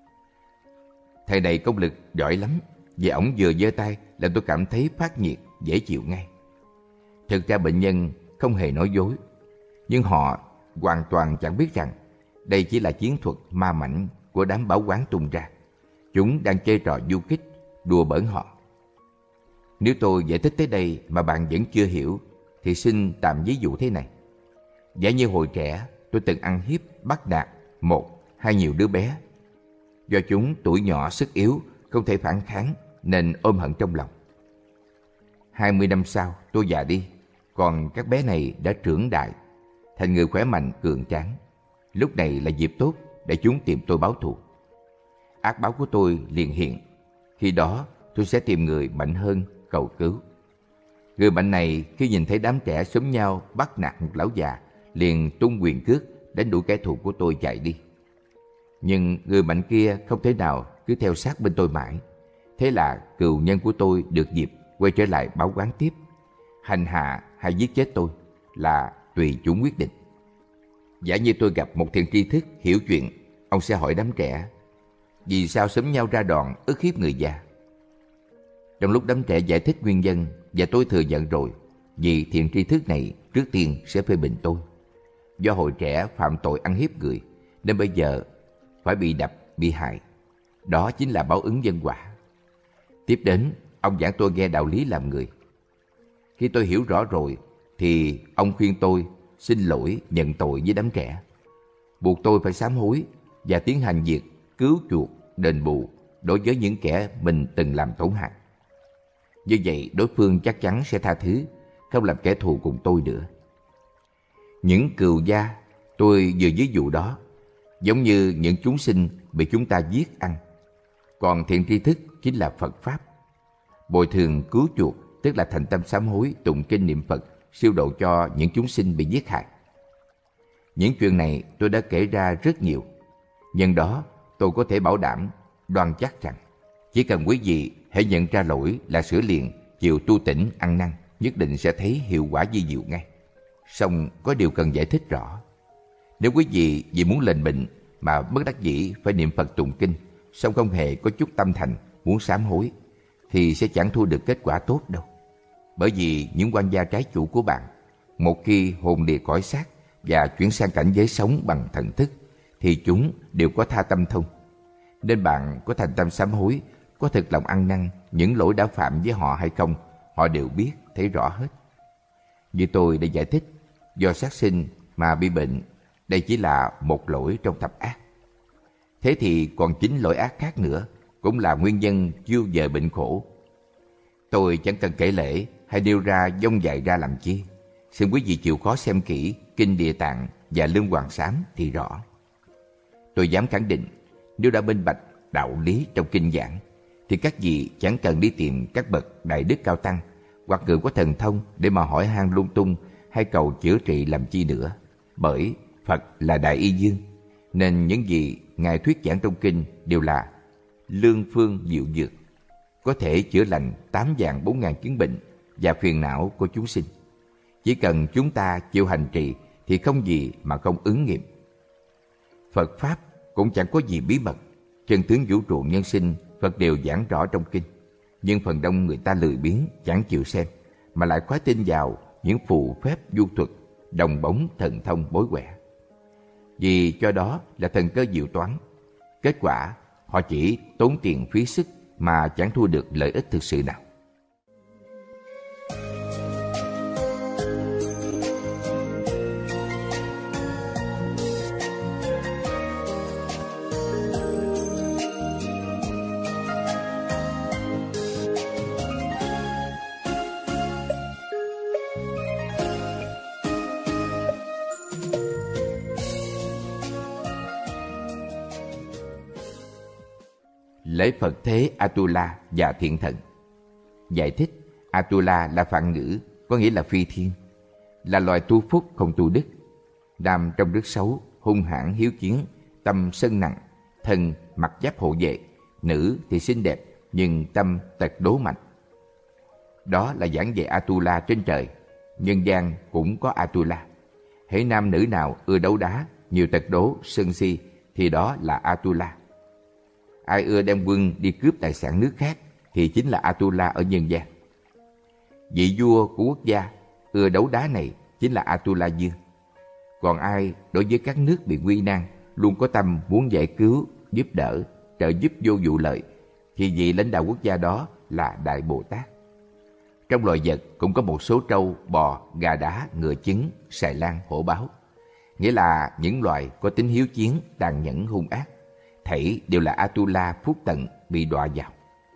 Thầy này công lực giỏi lắm, vì ổng vừa giơ tay là tôi cảm thấy phát nhiệt, dễ chịu ngay. Thực ra bệnh nhân không hề nói dối, nhưng họ hoàn toàn chẳng biết rằng đây chỉ là chiến thuật ma mãnh của đám báo oán tung ra. Chúng đang chơi trò du kích, đùa bỡn họ. Nếu tôi giải thích tới đây mà bạn vẫn chưa hiểu, thì xin tạm ví dụ thế này. Giả như hồi trẻ tôi từng ăn hiếp, bắt nạt một hay nhiều đứa bé. Do chúng tuổi nhỏ sức yếu, không thể phản kháng nên ôm hận trong lòng. 20 năm sau tôi già đi, còn các bé này đã trưởng đại, thành người khỏe mạnh cường tráng. Lúc này là dịp tốt để chúng tìm tôi báo thù. Ác báo của tôi liền hiện. Khi đó tôi sẽ tìm người mạnh hơn cầu cứu. Người mạnh này khi nhìn thấy đám trẻ xúm nhau bắt nạt một lão già, liền tung quyền cước đánh đuổi kẻ thù của tôi chạy đi. Nhưng người mạnh kia không thể nào cứ theo sát bên tôi mãi. Thế là cừu nhân của tôi được dịp quay trở lại báo oán tiếp. Hành hạ hay giết chết tôi là tùy chúng quyết định. Giả như tôi gặp một thiện tri thức hiểu chuyện, ông sẽ hỏi đám trẻ: vì sao xúm nhau ra đòn ức hiếp người già? Trong lúc đám trẻ giải thích nguyên nhân và tôi thừa nhận rồi, vì thiện tri thức này trước tiên sẽ phê bình tôi. Do hồi trẻ phạm tội ăn hiếp người nên bây giờ phải bị đập, bị hại. Đó chính là báo ứng nhân quả. Tiếp đến, ông giảng tôi nghe đạo lý làm người. Khi tôi hiểu rõ rồi thì ông khuyên tôi xin lỗi, nhận tội với đám trẻ, buộc tôi phải sám hối và tiến hành việc cứu chuộc, đền bù đối với những kẻ mình từng làm tổn hại. Như vậy đối phương chắc chắn sẽ tha thứ, không làm kẻ thù cùng tôi nữa. Những cừu gia tôi vừa ví dụ đó giống như những chúng sinh bị chúng ta giết ăn. Còn thiện tri thức chính là Phật Pháp. Bồi thường cứu chuộc tức là thành tâm sám hối, tụng kinh niệm Phật, siêu độ cho những chúng sinh bị giết hại. Những chuyện này tôi đã kể ra rất nhiều. Nhân đó tôi có thể bảo đảm, đoan chắc rằng chỉ cần quý vị hãy nhận ra lỗi là sửa liền, chịu tu tỉnh ăn năn, nhất định sẽ thấy hiệu quả vi diệu ngay. Song có điều cần giải thích rõ. Nếu quý vị vì muốn lành bệnh mà bất đắc dĩ phải niệm Phật tụng kinh, song không hề có chút tâm thành muốn sám hối, thì sẽ chẳng thu được kết quả tốt đâu. Bởi vì những oan gia trái chủ của bạn, một khi hồn lìa cõi xác và chuyển sang cảnh giới sống bằng thần thức, thì chúng đều có tha tâm thông. Nên bạn có thành tâm sám hối, có thực lòng ăn năn những lỗi đã phạm với họ hay không, họ đều biết, thấy rõ hết. Như tôi đã giải thích, do sát sinh mà bị bệnh, đây chỉ là một lỗi trong thập ác. Thế thì còn 9 lỗi ác khác nữa cũng là nguyên nhân chiêu dời bệnh khổ. Tôi chẳng cần kể lễ hay nêu ra dông dài ra làm chi. Xin quý vị chịu khó xem kỹ Kinh Địa Tạng và Lương Hoàng Sám thì rõ. Tôi dám khẳng định, nếu đã minh bạch đạo lý trong kinh giảng, thì các vị chẳng cần đi tìm các bậc đại đức cao tăng hoặc người có thần thông để mà hỏi han lung tung hay cầu chữa trị làm chi nữa. Bởi Phật là Đại Y Dương, nên những gì Ngài thuyết giảng trong kinh đều là lương phương diệu dược, có thể chữa lành 8.400 chứng bệnh và phiền não của chúng sinh. Chỉ cần chúng ta chịu hành trì thì không gì mà không ứng nghiệm. Phật Pháp cũng chẳng có gì bí mật. Chân tướng vũ trụ nhân sinh Phật đều giảng rõ trong kinh. Nhưng phần đông người ta lười biếng, chẳng chịu xem, mà lại khoái tin vào những phù phép du thuật, đồng bóng thần thông bối quẻ. Vì cho đó là thần cơ diệu toán. Kết quả họ chỉ tốn tiền phí sức mà chẳng thu được lợi ích thực sự nào. Lễ Phật thế Atula và Thiện Thần. Giải thích: Atula là phạn ngữ, có nghĩa là phi thiên, là loài tu phúc không tu đức, nằm trong nước xấu, hung hãn hiếu chiến, tâm sân nặng, thân mặc giáp hộ vệ, nữ thì xinh đẹp nhưng tâm tật đố mạnh. Đó là giảng về Atula trên trời. Nhân gian cũng có Atula. Hễ nam nữ nào ưa đấu đá, nhiều tật đố, sân si thì đó là Atula. Ai ưa đem quân đi cướp tài sản nước khác thì chính là Atula ở nhân gian. Vị vua của quốc gia ưa đấu đá này chính là Atula Dương. Còn ai đối với các nước bị nguy nan luôn có tâm muốn giải cứu, giúp đỡ, trợ giúp vô vụ lợi thì vị lãnh đạo quốc gia đó là Đại Bồ Tát. Trong loài vật cũng có một số trâu, bò, gà đá, ngựa trứng, sài lan, hổ báo. Nghĩa là những loài có tính hiếu chiến, tàn nhẫn, hung ác. Thảy đều là Atula phúc tận bị đọa vào.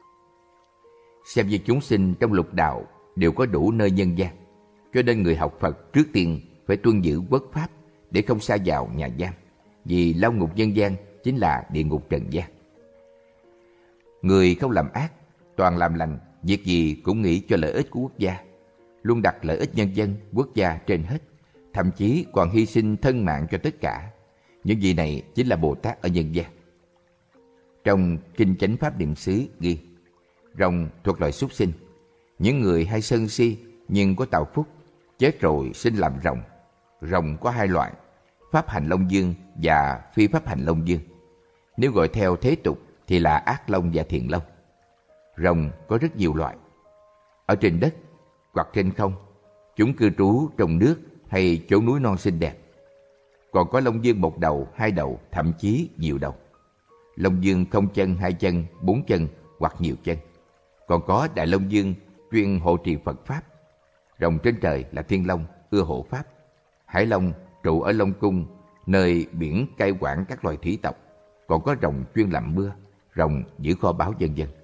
Xem như chúng sinh trong lục đạo đều có đủ nơi nhân gian. Cho nên người học Phật trước tiên phải tuân giữ quốc pháp để không sa vào nhà giam. Vì lao ngục nhân gian chính là địa ngục trần gian. Người không làm ác, toàn làm lành, việc gì cũng nghĩ cho lợi ích của quốc gia, luôn đặt lợi ích nhân dân, quốc gia trên hết, thậm chí còn hy sinh thân mạng cho tất cả. Những gì này chính là Bồ Tát ở nhân gian. Trong Kinh Chánh Pháp Niệm xứ ghi, rồng thuộc loài súc sinh. Những người hay sân si nhưng có tạo phúc, chết rồi sinh làm rồng. Rồng có hai loại, pháp hành long dương và phi pháp hành long dương. Nếu gọi theo thế tục thì là ác long và thiện long. Rồng có rất nhiều loại. Ở trên đất hoặc trên không, chúng cư trú trong nước hay chỗ núi non xinh đẹp. Còn có long dương một đầu, hai đầu, thậm chí nhiều đầu. Long dương không chân, hai chân, bốn chân hoặc nhiều chân. Còn có đại long dương chuyên hộ trì Phật Pháp. Rồng trên trời là thiên long, ưa hộ Pháp. Hải long trụ ở Long Cung, nơi biển cai quản các loài thủy tộc. Còn có rồng chuyên làm mưa, rồng giữ kho báu vân vân.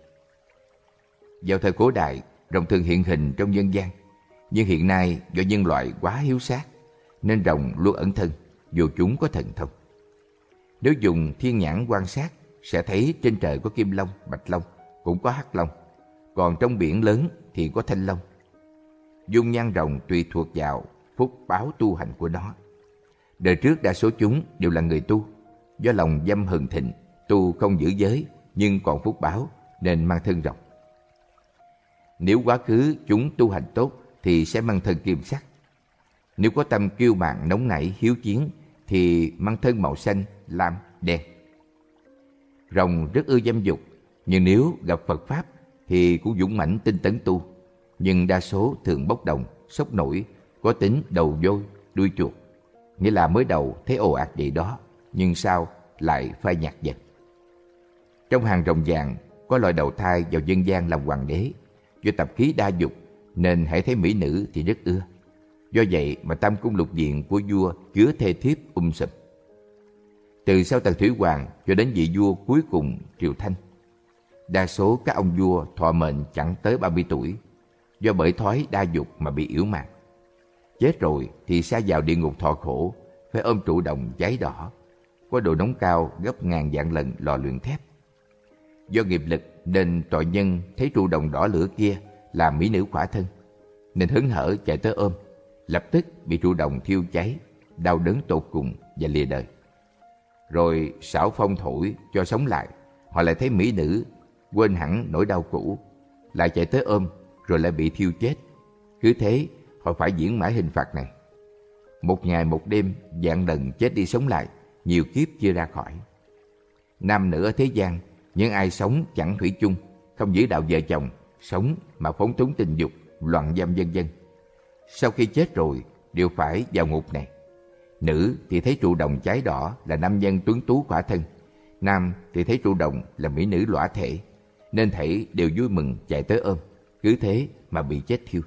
Vào thời cổ đại, rồng thường hiện hình trong nhân gian. Nhưng hiện nay do nhân loại quá hiếu sát, nên rồng luôn ẩn thân, dù chúng có thần thông. Nếu dùng thiên nhãn quan sát, sẽ thấy trên trời có kim long, bạch long, cũng có hắc long. Còn trong biển lớn thì có thanh long. Dung nhan rồng tùy thuộc vào phúc báo tu hành của nó. Đời trước đa số chúng đều là người tu, do lòng dâm hừng thịnh, tu không giữ giới nhưng còn phúc báo nên mang thân rồng. Nếu quá khứ chúng tu hành tốt thì sẽ mang thân kim sắc. Nếu có tâm kiêu mạn nóng nảy hiếu chiến thì mang thân màu xanh, lam, đen. Rồng rất ưa dâm dục, nhưng nếu gặp Phật Pháp thì cũng dũng mãnh tinh tấn tu. Nhưng đa số thường bốc đồng, sốc nổi, có tính đầu vôi, đuôi chuột. Nghĩa là mới đầu thấy ồ ạt vậy đó, nhưng sau lại phai nhạt dần. Trong hàng rồng vàng có loài đầu thai vào dân gian làm hoàng đế. Do tập khí đa dục nên hãy thấy mỹ nữ thì rất ưa. Do vậy mà tam cung lục viện của vua chứa thê thiếp sụp. Từ sau Tần Thủy Hoàng cho đến vị vua cuối cùng Triều Thanh, đa số các ông vua thọ mệnh chẳng tới 30 tuổi, do bởi thói đa dục mà bị yểu mạn. Chết rồi thì sa vào địa ngục thọ khổ, phải ôm trụ đồng cháy đỏ, có độ nóng cao gấp ngàn vạn lần lò luyện thép. Do nghiệp lực nên tội nhân thấy trụ đồng đỏ lửa kia là mỹ nữ khỏa thân, nên hớn hở chạy tới ôm, lập tức bị trụ đồng thiêu cháy, đau đớn tột cùng và lìa đời. Rồi xảo phong thổi cho sống lại, họ lại thấy mỹ nữ, quên hẳn nỗi đau cũ, lại chạy tới ôm, rồi lại bị thiêu chết. Cứ thế họ phải diễn mãi hình phạt này. Một ngày một đêm, vạn lần chết đi sống lại, nhiều kiếp chưa ra khỏi. Nam nữ ở thế gian, những ai sống chẳng thủy chung, không giữ đạo vợ chồng, sống mà phóng túng tình dục, loạn dâm vân vân, sau khi chết rồi đều phải vào ngục này. Nữ thì thấy trụ đồng cháy đỏ là nam nhân tuấn tú khỏa thân, nam thì thấy trụ đồng là mỹ nữ lõa thể, nên thảy đều vui mừng chạy tới ôm, cứ thế mà bị chết thiêu.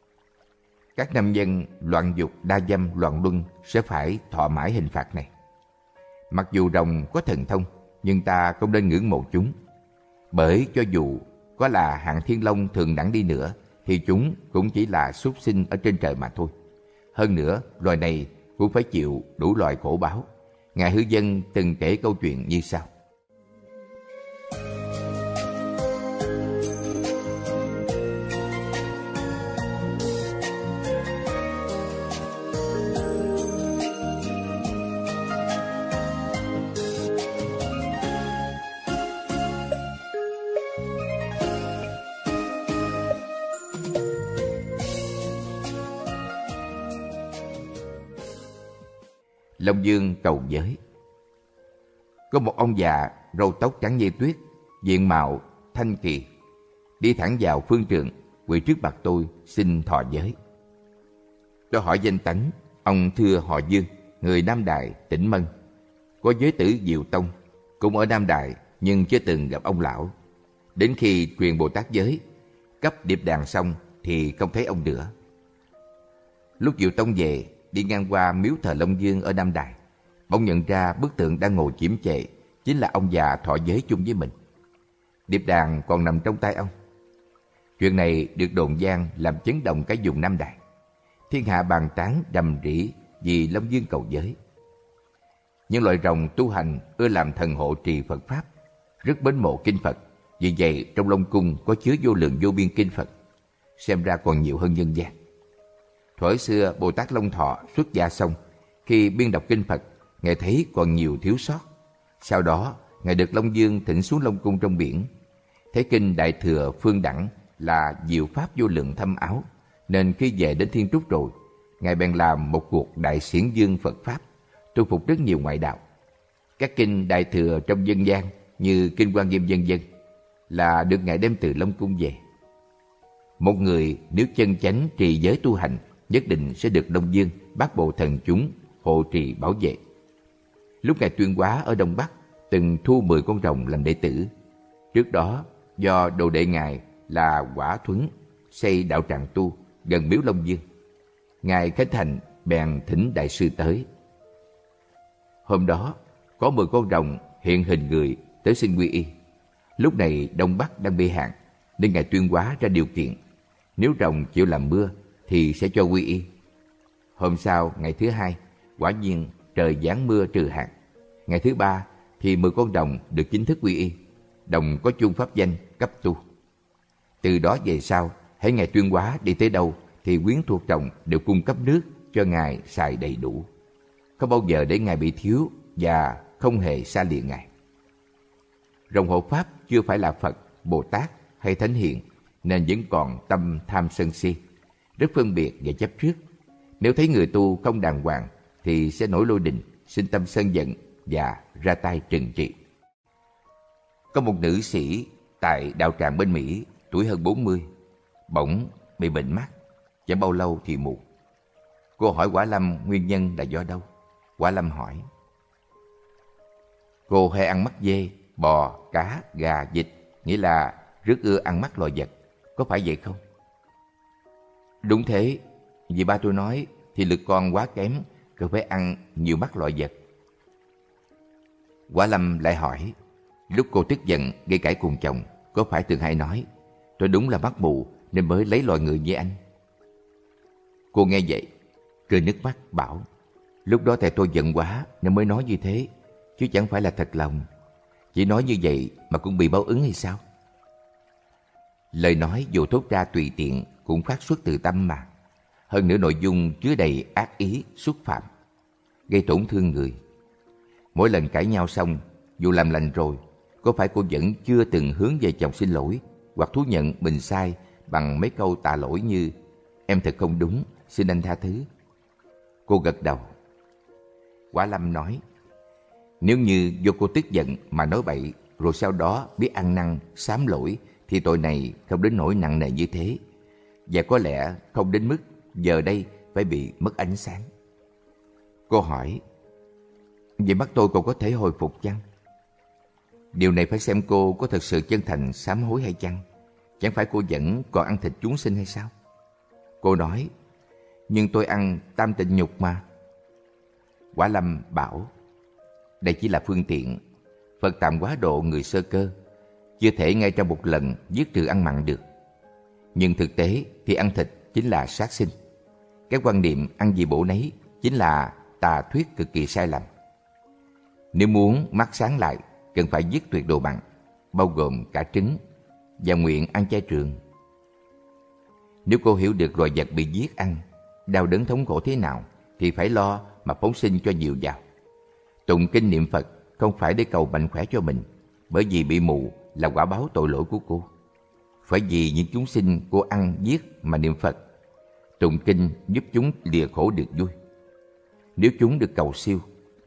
Các nam nhân loạn dục, đa dâm, loạn luân sẽ phải thọ mãi hình phạt này. Mặc dù rồng có thần thông, nhưng ta không nên ngưỡng mộ chúng. Bởi cho dù có là hạng thiên long thường đẳng đi nữa, thì chúng cũng chỉ là súc sinh ở trên trời mà thôi. Hơn nữa, loài này cũng phải chịu đủ loại khổ báo. Ngài Hư Dân từng kể câu chuyện như sau. Long Dương cầu giới. Có một ông già râu tóc trắng như tuyết, diện mạo thanh kỳ, đi thẳng vào phương trường, quỳ trước mặt tôi xin thọ giới. Tôi hỏi danh tánh. Ông thưa họ Dương, người Nam Đài, Tỉnh Mân, có giới tử Diệu Tông, cũng ở Nam Đài nhưng chưa từng gặp ông lão. Đến khi truyền Bồ Tát giới, cấp điệp đàn xong thì không thấy ông nữa. Lúc Diệu Tông về, đi ngang qua miếu thờ Long Dương ở Nam Đài, bỗng nhận ra bức tượng đang ngồi chiếm chệ chính là ông già thọ giới chung với mình. Điệp đàn còn nằm trong tay ông. Chuyện này được đồn vang làm chấn động cả vùng Nam Đài. Thiên hạ bàn tán rầm rĩ vì Long Dương cầu giới. Những loài rồng tu hành ưa làm thần hộ trì Phật pháp, rất mến mộ kinh Phật. Vì vậy trong Long Cung có chứa vô lượng vô biên kinh Phật, xem ra còn nhiều hơn nhân gian. Thuở xưa Bồ Tát Long Thọ xuất gia xong, khi biên đọc kinh Phật, Ngài thấy còn nhiều thiếu sót. Sau đó Ngài được Long Dương thỉnh xuống Long Cung trong biển. Thấy kinh Đại Thừa Phương Đẳng là diệu pháp vô lượng thâm áo, nên khi về đến Thiên Trúc rồi, Ngài bèn làm một cuộc đại xiển dương Phật pháp, tu phục rất nhiều ngoại đạo. Các kinh Đại Thừa trong dân gian như kinh Quan Nghiêm vân vân là được Ngài đem từ Long Cung về. Một người nếu chân chánh trì giới tu hành, nhất định sẽ được Long Dương bát bộ thần chúng hộ trì bảo vệ. Lúc Ngài tuyên hóa ở Đông Bắc, từng thu 10 con rồng làm đệ tử. Trước đó, do đồ đệ Ngài là Quả Thuấn xây đạo tràng tu gần miếu Long Dương, Ngài khánh thành bèn thỉnh đại sư tới. Hôm đó, có 10 con rồng hiện hình người tới xin quy y. Lúc này Đông Bắc đang bị hạn, nên Ngài tuyên hóa ra điều kiện, nếu rồng chịu làm mưa thì sẽ cho quy y. Hôm sau, ngày thứ hai, quả nhiên trời giáng mưa trừ hạn. Ngày thứ ba thì 10 con rồng được chính thức quy y. Đồng có chung pháp danh cấp tu. Từ đó về sau, hễ Ngài tuyên hóa đi tới đâu thì quyến thuộc rồng đều cung cấp nước cho Ngài xài đầy đủ, không bao giờ để Ngài bị thiếu và không hề xa lìa Ngài. Rồng hộ pháp chưa phải là Phật, Bồ Tát hay Thánh Hiền, nên vẫn còn tâm tham sân si, rất phân biệt và chấp trước. Nếu thấy người tu không đàng hoàng thì sẽ nổi lôi đình, sinh tâm sân giận và ra tay trừng trị. Có một nữ sĩ tại đạo tràng bên Mỹ, tuổi hơn 40, bỗng bị bệnh mắt, chẳng bao lâu thì mù. Cô hỏi Quả Lâm nguyên nhân là do đâu. Quả Lâm hỏi: cô hay ăn mắt dê, bò, cá, gà, vịt, nghĩa là rất ưa ăn mắt loài vật, có phải vậy không? Đúng thế, vì ba tôi nói thì lực con quá kém, cần phải ăn nhiều mắt loài vật. Quả Lâm lại hỏi: lúc cô tức giận gây cãi cùng chồng, có phải thường hay nói tôi đúng là mắt mù nên mới lấy loài người như anh? Cô nghe vậy rơi nước mắt bảo: lúc đó tại tôi giận quá nên mới nói như thế, chứ chẳng phải là thật lòng. Chỉ nói như vậy mà cũng bị báo ứng hay sao? Lời nói dù thốt ra tùy tiện cũng phát xuất từ tâm mà. Hơn nữa nội dung chứa đầy ác ý, xúc phạm, gây tổn thương người. Mỗi lần cãi nhau xong, dù làm lành rồi, có phải cô vẫn chưa từng hướng về chồng xin lỗi hoặc thú nhận mình sai bằng mấy câu tạ lỗi như em thật không đúng, xin anh tha thứ? Cô gật đầu. Quả Lâm nói: nếu như do cô tức giận mà nói bậy, rồi sau đó biết ăn năn sám lỗi, thì tội này không đến nỗi nặng nề như thế, và có lẽ không đến mức giờ đây phải bị mất ánh sáng. Cô hỏi: vậy mắt tôi còn có thể hồi phục chăng? Điều này phải xem cô có thật sự chân thành sám hối hay chăng. Chẳng phải cô vẫn còn ăn thịt chúng sinh hay sao? Cô nói: nhưng tôi ăn tam tịnh nhục mà. Quả Lâm bảo: đây chỉ là phương tiện. Phật tạm quá độ người sơ cơ, chưa thể ngay trong một lần giết trừ ăn mặn được. Nhưng thực tế thì ăn thịt chính là sát sinh. Cái quan niệm ăn gì bổ nấy chính là tà thuyết cực kỳ sai lầm. Nếu muốn mắt sáng lại, cần phải dứt tuyệt đồ mặn, bao gồm cả trứng, và nguyện ăn chay trường. Nếu cô hiểu được loài vật bị giết ăn, đau đớn thống khổ thế nào, thì phải lo mà phóng sinh cho nhiều vào. Tụng kinh niệm Phật không phải để cầu mạnh khỏe cho mình, bởi vì bị mù là quả báo tội lỗi của cô. Phải vì những chúng sinh cô ăn giết mà niệm Phật. Tụng kinh giúp chúng lìa khổ được vui. Nếu chúng được cầu siêu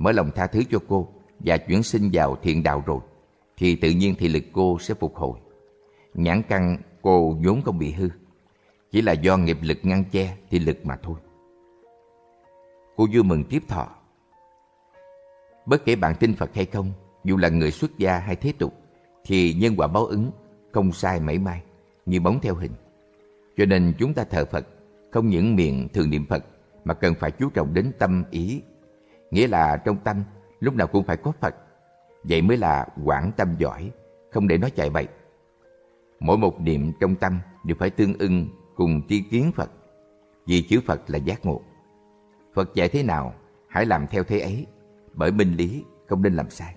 mở lòng tha thứ cho cô và chuyển sinh vào thiện đạo rồi, thì tự nhiên thị lực cô sẽ phục hồi. Nhãn căn cô vốn không bị hư, chỉ là do nghiệp lực ngăn che thị lực mà thôi. Cô vui mừng tiếp thọ. Bất kể bạn tin Phật hay không, dù là người xuất gia hay thế tục, thì nhân quả báo ứng không sai mảy may, như bóng theo hình. Cho nên chúng ta thờ Phật, không những miệng thường niệm Phật, mà cần phải chú trọng đến tâm ý. Nghĩa là trong tâm, lúc nào cũng phải có Phật. Vậy mới là quảng tâm giỏi, không để nó chạy bậy. Mỗi một niệm trong tâm đều phải tương ưng cùng tri kiến Phật, vì chữ Phật là giác ngộ. Phật dạy thế nào, hãy làm theo thế ấy, bởi minh lý không nên làm sai.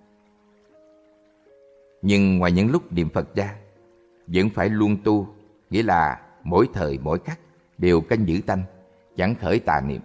Nhưng ngoài những lúc niệm Phật ra, vẫn phải luôn tu, nghĩa là mỗi thời mỗi khắc đều canh giữ tâm, chẳng khởi tà niệm.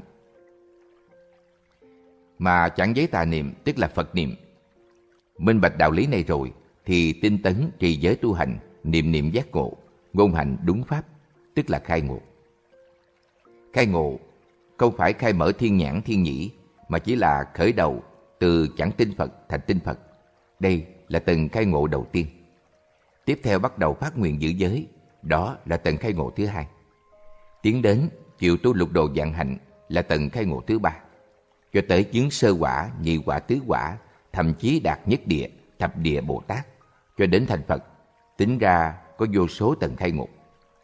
Mà chẳng giấy tà niệm tức là Phật niệm. Minh bạch đạo lý này rồi thì tinh tấn trì giới tu hành, niệm niệm giác ngộ, ngôn hành đúng pháp, tức là khai ngộ. Khai ngộ không phải khai mở thiên nhãn thiên nhĩ, mà chỉ là khởi đầu từ chẳng tin Phật thành tin Phật. Đây là tầng khai ngộ đầu tiên. Tiếp theo bắt đầu phát nguyện giữ giới, đó là tầng khai ngộ thứ hai. Tiến đến chịu tu lục độ vạn hạnh là tầng khai ngộ thứ ba. Cho tới chứng sơ quả, nhị quả, tứ quả, thậm chí đạt nhất địa, thập địa Bồ Tát, cho đến thành Phật, tính ra có vô số tầng khai ngộ.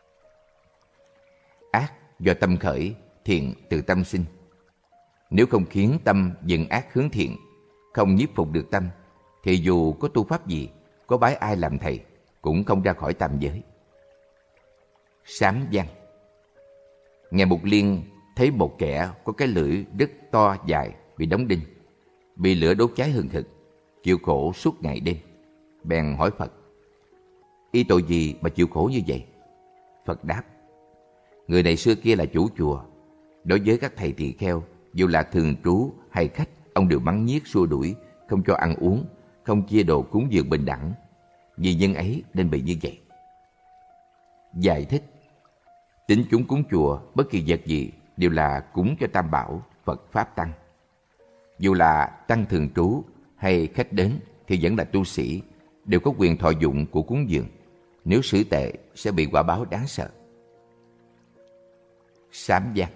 Ác do tâm khởi, thiện từ tâm sinh. Nếu không khiến tâm dừng ác hướng thiện, không nhiếp phục được tâm, thì dù có tu pháp gì, có bái ai làm thầy, cũng không ra khỏi tam giới. Sám văn. Ngài Mục Liên thấy một kẻ có cái lưỡi rất to dài bị đóng đinh, bị lửa đốt cháy hừng hực, chịu khổ suốt ngày đêm. Bèn hỏi Phật: y tội gì mà chịu khổ như vậy? Phật đáp: người này xưa kia là chủ chùa. Đối với các thầy tỳ kheo, dù là thường trú hay khách, ông đều mắng nhiếc xua đuổi, không cho ăn uống, không chia đồ cúng dường bình đẳng. Vì nhân ấy nên bị như vậy. Giải thích: tín chúng cúng chùa bất kỳ vật gì đều là cúng cho Tam Bảo, Phật Pháp Tăng. Dù là tăng thường trú hay khách đến thì vẫn là tu sĩ, đều có quyền thọ dụng của cúng dường. Nếu xử tệ sẽ bị quả báo đáng sợ. Sám văn.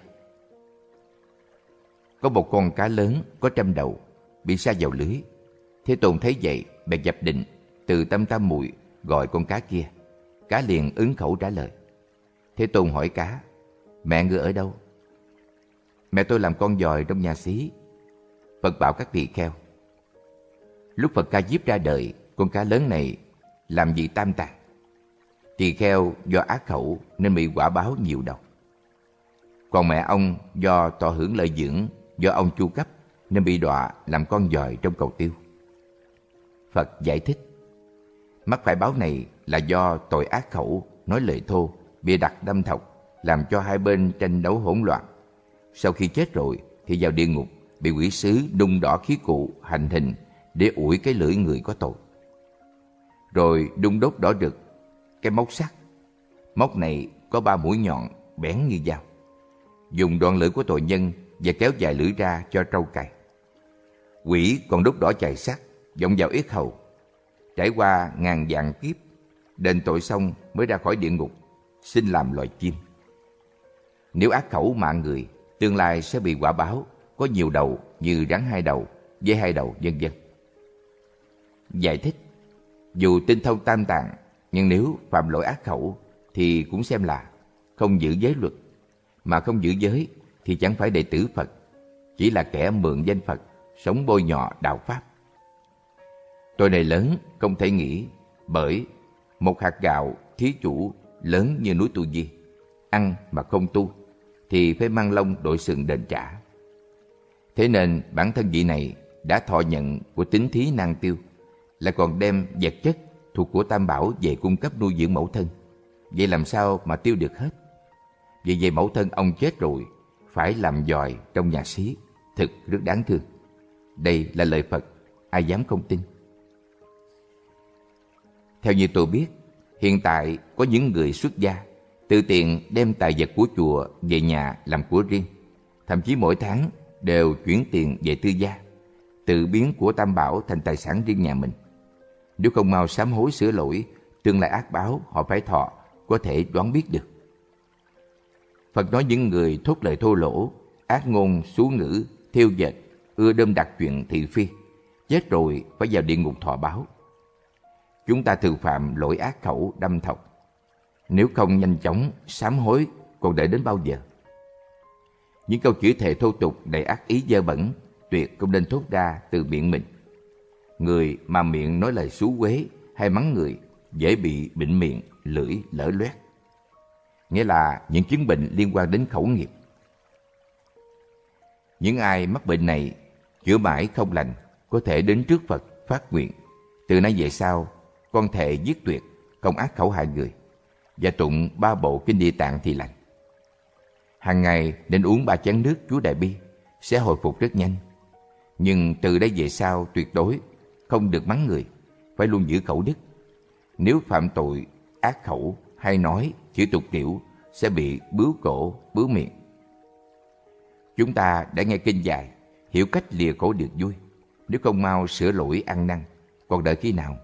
Có một con cá lớn có 100 đầu bị sa vào lưới. Thế Tôn thấy vậy bèn dập định, từ tâm tam muội gọi con cá kia. Cá liền ứng khẩu trả lời. Thế Tôn hỏi cá: mẹ ngươi ở đâu? Mẹ tôi làm con giòi trong nhà xí. Phật bảo các tỳ kheo: lúc Phật Ca Diếp ra đời, con cá lớn này làm gì tam tạng. Tỳ kheo do ác khẩu nên bị quả báo nhiều đầu. Còn mẹ ông do tỏ hưởng lợi dưỡng, do ông chu cấp nên bị đọa làm con giòi trong cầu tiêu. Phật giải thích: mắc phải báo này là do tội ác khẩu, nói lời thô, bịa đặt đâm thọc, làm cho hai bên tranh đấu hỗn loạn. Sau khi chết rồi thì vào địa ngục, bị quỷ sứ đun đỏ khí cụ hành hình để ủi cái lưỡi người có tội. Rồi đun đốt đỏ rực cái móc sắt. Móc này có 3 mũi nhọn bén như dao. Dùng đoạn lưỡi của tội nhân và kéo dài lưỡi ra cho trâu cày. Quỷ còn đốt đỏ chày sắt vọng vào yết hầu. Trải qua ngàn vạn kiếp, đền tội xong mới ra khỏi địa ngục, xin làm loài chim. Nếu ác khẩu mạng người, tương lai sẽ bị quả báo có nhiều đầu như rắn 2 đầu, dê 2 đầu, vân vân. Giải thích: dù tinh thông tam tạng, nhưng nếu phạm lỗi ác khẩu thì cũng xem là không giữ giới luật. Mà không giữ giới thì chẳng phải đệ tử Phật, chỉ là kẻ mượn danh Phật, sống bôi nhọ đạo Pháp. Tội này lớn không thể nghĩ, bởi một hạt gạo thí chủ lớn như núi Tu Di, ăn mà không tu thì phải mang lông đội sừng đền trả. Thế nên bản thân vị này đã thọ nhận của tín thí năng tiêu, lại còn đem vật chất thuộc của Tam Bảo về cung cấp nuôi dưỡng mẫu thân. Vậy làm sao mà tiêu được hết? Vì vậy mẫu thân ông chết rồi, phải làm giòi trong nhà xí, thực rất đáng thương. Đây là lời Phật, ai dám không tin. Theo như tôi biết, hiện tại có những người xuất gia tự tiện đem tài vật của chùa về nhà làm của riêng, thậm chí mỗi tháng đều chuyển tiền về tư gia, tự biến của Tam Bảo thành tài sản riêng nhà mình. Nếu không mau sám hối sửa lỗi, tương lai ác báo họ phải thọ có thể đoán biết được. Phật nói những người thốt lời thô lỗ, ác ngôn, xú ngữ, thêu dệt, ưa đơm đặt chuyện thị phi, chết rồi phải vào địa ngục thọ báo. Chúng ta thường phạm lỗi ác khẩu đâm thọc. Nếu không nhanh chóng sám hối, còn đợi đến bao giờ? Những câu chửi thề thô tục đầy ác ý dơ bẩn tuyệt không nên thốt ra từ miệng mình. Người mà miệng nói lời xú uế hay mắng người dễ bị bệnh miệng, lưỡi lở loét, nghĩa là những chứng bệnh liên quan đến khẩu nghiệp. Những ai mắc bệnh này chữa mãi không lành có thể đến trước Phật phát nguyện: từ nay về sau con thệ giết tuyệt, không ác khẩu hại người, và tụng 3 bộ kinh Địa Tạng thì lành. Hàng ngày nên uống 3 chén nước Chúa Đại Bi sẽ hồi phục rất nhanh. Nhưng từ đây về sau tuyệt đối không được mắng người, phải luôn giữ khẩu đức. Nếu phạm tội ác khẩu hay nói chữ tục tiểu sẽ bị bướu cổ, bướu miệng. Chúng ta đã nghe kinh dài, hiểu cách lìa khổ được vui. Nếu không mau sửa lỗi ăn năn, còn đợi khi nào?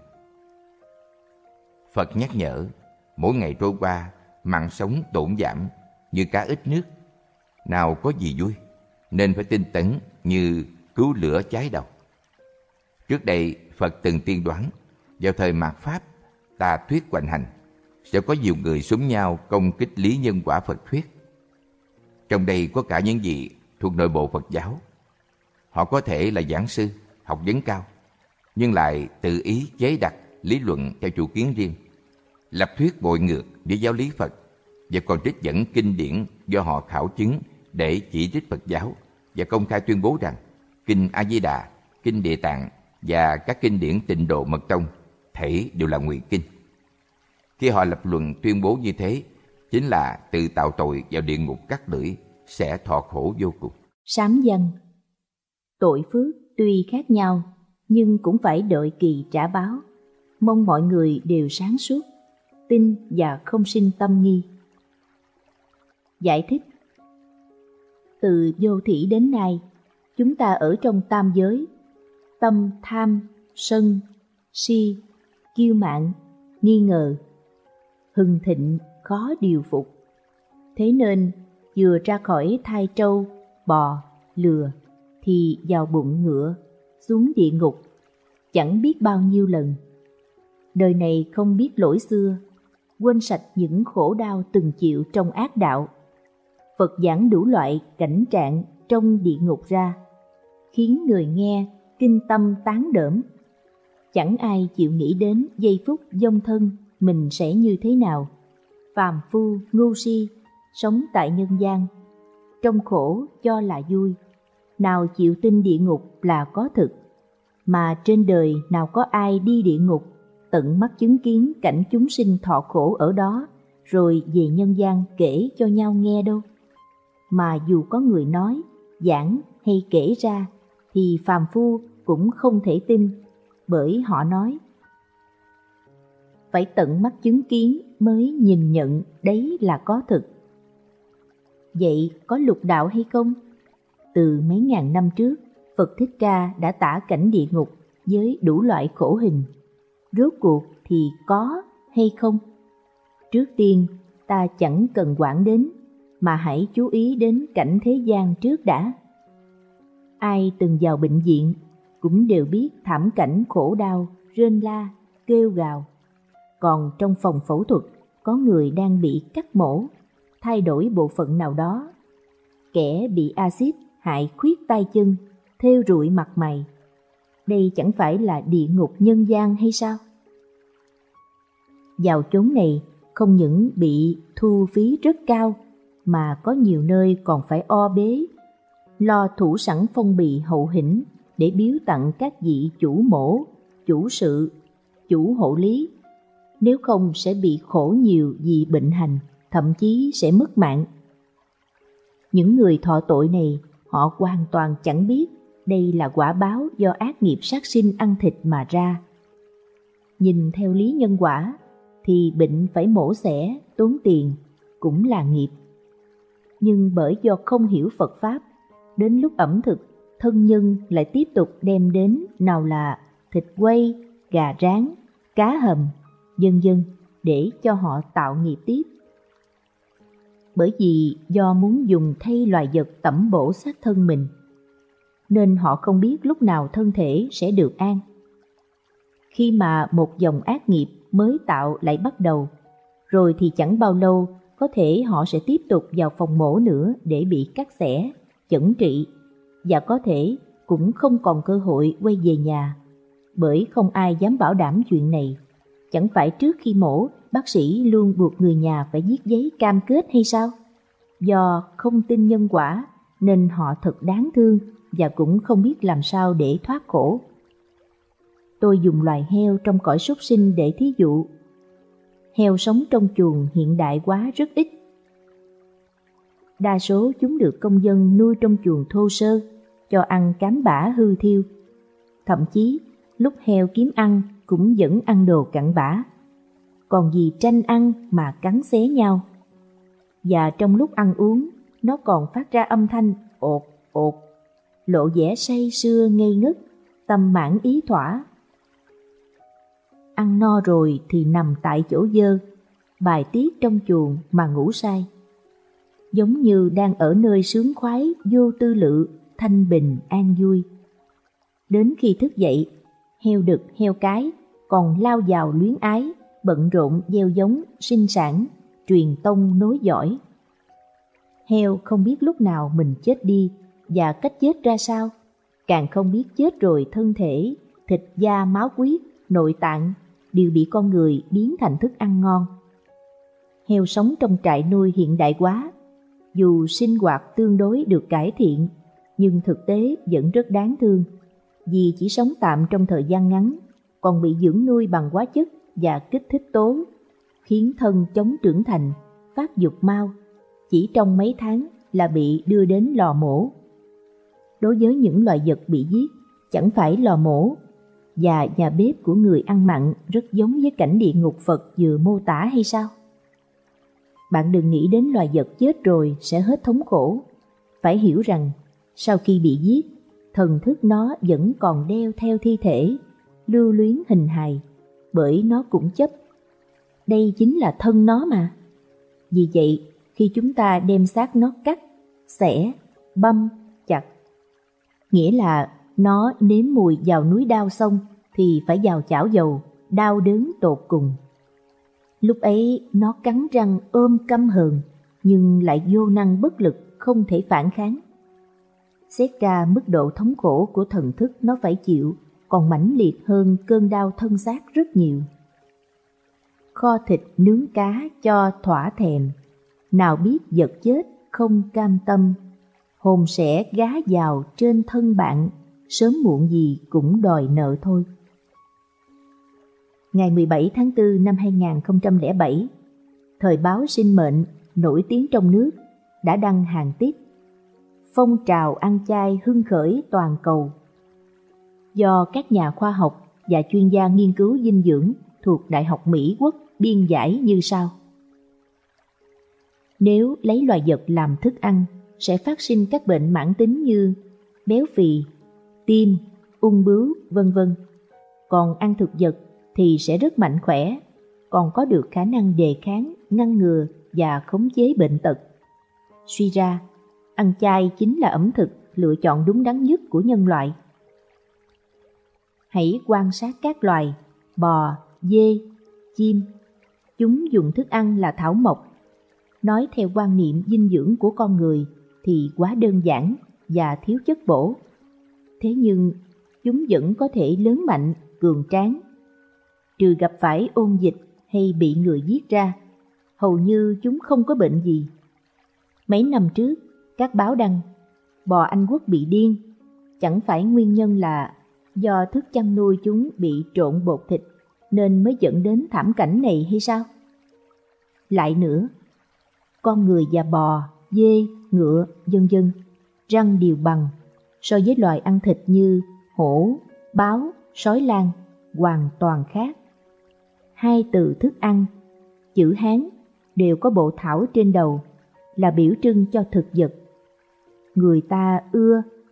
Phật nhắc nhở, mỗi ngày trôi qua, mạng sống tổn giảm như cá ít nước. Nào có gì vui, nên phải tinh tấn như cứu lửa cháy đầu. Trước đây, Phật từng tiên đoán, vào thời mạt Pháp, tà thuyết hoành hành, sẽ có nhiều người xúm nhau công kích lý nhân quả Phật thuyết. Trong đây có cả những vị thuộc nội bộ Phật giáo. Họ có thể là giảng sư, học vấn cao, nhưng lại tự ý chế đặt lý luận theo chủ kiến riêng, lập thuyết bội ngược với giáo lý Phật, và còn trích dẫn kinh điển do họ khảo chứng để chỉ trích Phật giáo, và công khai tuyên bố rằng kinh A Di Đà, kinh Địa Tạng và các kinh điển Tịnh Độ Mật Tông thảy đều là ngụy kinh. Khi họ lập luận tuyên bố như thế, chính là tự tạo tội vào địa ngục cắt lưỡi, sẽ thọ khổ vô cùng. Sám văn: tội phước tuy khác nhau, nhưng cũng phải đợi kỳ trả báo. Mong mọi người đều sáng suốt, tin và không sinh tâm nghi. Giải thích: từ vô thỉ đến nay, chúng ta ở trong tam giới, tâm tham, sân, si, kiêu mạn, nghi ngờ, hưng thịnh khó điều phục. Thế nên vừa ra khỏi thai trâu, bò, lừa thì vào bụng ngựa, xuống địa ngục chẳng biết bao nhiêu lần. Đời này không biết lỗi xưa, quên sạch những khổ đau từng chịu trong ác đạo. Phật giảng đủ loại cảnh trạng trong địa ngục ra, khiến người nghe kinh tâm tán đỡm. Chẳng ai chịu nghĩ đến giây phút vong thân mình sẽ như thế nào. Phàm phu ngu si sống tại nhân gian, trong khổ cho là vui, nào chịu tin địa ngục là có thực. Mà trên đời nào có ai đi địa ngục tận mắt chứng kiến cảnh chúng sinh thọ khổ ở đó, rồi về nhân gian kể cho nhau nghe đâu. Mà dù có người nói, giảng hay kể ra, thì phàm phu cũng không thể tin, bởi họ nói phải tận mắt chứng kiến mới nhìn nhận đấy là có thực. Vậy có lục đạo hay không? Từ mấy ngàn năm trước, Phật Thích Ca đã tả cảnh địa ngục với đủ loại khổ hình. Rốt cuộc thì có hay không? Trước tiên, ta chẳng cần quản đến, mà hãy chú ý đến cảnh thế gian trước đã. Ai từng vào bệnh viện cũng đều biết thảm cảnh khổ đau, rên la, kêu gào. Còn trong phòng phẫu thuật, có người đang bị cắt mổ, thay đổi bộ phận nào đó. Kẻ bị axit hại khuyết tay chân, thêu rụi mặt mày. Đây chẳng phải là địa ngục nhân gian hay sao? Vào chốn này không những bị thu phí rất cao, mà có nhiều nơi còn phải o bế, lo thủ sẵn phong bì hậu hĩnh để biếu tặng các vị chủ mổ, chủ sự, chủ hộ lý. Nếu không sẽ bị khổ nhiều vì bệnh hành, thậm chí sẽ mất mạng. Những người thọ tội này, họ hoàn toàn chẳng biết đây là quả báo do ác nghiệp sát sinh ăn thịt mà ra. Nhìn theo lý nhân quả, thì bệnh phải mổ xẻ, tốn tiền, cũng là nghiệp. Nhưng bởi do không hiểu Phật Pháp, đến lúc ẩm thực, thân nhân lại tiếp tục đem đến nào là thịt quay, gà rán, cá hầm, vân vân để cho họ tạo nghiệp tiếp. Bởi vì do muốn dùng thay loài vật tẩm bổ xác thân mình, nên họ không biết lúc nào thân thể sẽ được an. Khi mà một dòng ác nghiệp mới tạo lại bắt đầu, rồi thì chẳng bao lâu có thể họ sẽ tiếp tục vào phòng mổ nữa để bị cắt xẻ, chẩn trị, và có thể cũng không còn cơ hội quay về nhà, bởi không ai dám bảo đảm chuyện này. Chẳng phải trước khi mổ, bác sĩ luôn buộc người nhà phải viết giấy cam kết hay sao? Do không tin nhân quả nên họ thật đáng thương và cũng không biết làm sao để thoát khổ. Tôi dùng loài heo trong cõi súc sinh để thí dụ. Heo sống trong chuồng hiện đại quá rất ít. Đa số chúng được công dân nuôi trong chuồng thô sơ, cho ăn cám bã hư thiêu. Thậm chí, lúc heo kiếm ăn cũng vẫn ăn đồ cặn bã. Còn vì tranh ăn mà cắn xé nhau. Và trong lúc ăn uống, nó còn phát ra âm thanh ột ột, lộ vẻ say sưa ngây ngất, tâm mãn ý thỏa. Ăn no rồi thì nằm tại chỗ dơ, bài tiết trong chuồng mà ngủ say. Giống như đang ở nơi sướng khoái, vô tư lự, thanh bình, an vui. Đến khi thức dậy, heo đực, heo cái còn lao vào luyến ái, bận rộn gieo giống, sinh sản, truyền tông nối dõi. Heo không biết lúc nào mình chết đi và cách chết ra sao, càng không biết chết rồi thân thể, thịt da, máu huyết, nội tạng đều bị con người biến thành thức ăn ngon. Heo sống trong trại nuôi hiện đại quá, dù sinh hoạt tương đối được cải thiện, nhưng thực tế vẫn rất đáng thương, vì chỉ sống tạm trong thời gian ngắn, còn bị dưỡng nuôi bằng hóa chất và kích thích tố, khiến thân chống trưởng thành, phát dục mau, chỉ trong mấy tháng là bị đưa đến lò mổ. Đối với những loài vật bị giết, chẳng phải lò mổ và nhà bếp của người ăn mặn rất giống với cảnh địa ngục Phật vừa mô tả hay sao? Bạn đừng nghĩ đến loài vật chết rồi sẽ hết thống khổ. Phải hiểu rằng, sau khi bị giết, thần thức nó vẫn còn đeo theo thi thể, lưu luyến hình hài, bởi nó cũng chấp. Đây chính là thân nó mà. Vì vậy, khi chúng ta đem xác nó cắt, xẻ, băm, chặt, nghĩa là nó nếm mùi vào núi đao xong thì phải vào chảo dầu, đau đớn tột cùng. Lúc ấy nó cắn răng ôm căm hờn, nhưng lại vô năng bất lực, không thể phản kháng. Xét ra mức độ thống khổ của thần thức nó phải chịu còn mãnh liệt hơn cơn đau thân xác rất nhiều. Kho thịt nướng cá cho thỏa thèm, nào biết vật chết không cam tâm, hồn sẽ gá vào trên thân bạn, sớm muộn gì cũng đòi nợ thôi. Ngày 17 tháng 4 năm 2007, thời báo Sinh Mệnh nổi tiếng trong nước đã đăng hàng tiết phong trào ăn chay hưng khởi toàn cầu, do các nhà khoa học và chuyên gia nghiên cứu dinh dưỡng thuộc Đại học Mỹ Quốc biên giải như sau. Nếu lấy loài vật làm thức ăn, sẽ phát sinh các bệnh mãn tính như béo phì, tim, ung bướu, vân vân. Còn ăn thực vật thì sẽ rất mạnh khỏe, còn có được khả năng đề kháng, ngăn ngừa và khống chế bệnh tật. Suy ra, ăn chay chính là ẩm thực lựa chọn đúng đắn nhất của nhân loại. Hãy quan sát các loài bò, dê, chim. Chúng dùng thức ăn là thảo mộc. Nói theo quan niệm dinh dưỡng của con người thì quá đơn giản và thiếu chất bổ. Thế nhưng chúng vẫn có thể lớn mạnh, cường tráng. Trừ gặp phải ôn dịch hay bị người giết ra, hầu như chúng không có bệnh gì. Mấy năm trước, các báo đăng bò Anh Quốc bị điên, chẳng phải nguyên nhân là do thức chăn nuôi chúng bị trộn bột thịt nên mới dẫn đến thảm cảnh này hay sao? Lại nữa, con người và bò, dê, ngựa, vân vân, răng đều bằng so với loài ăn thịt như hổ, báo, sói lang, hoàn toàn khác. Hai từ thức ăn, chữ Hán đều có bộ thảo trên đầu, là biểu trưng cho thực vật. Người ta ưa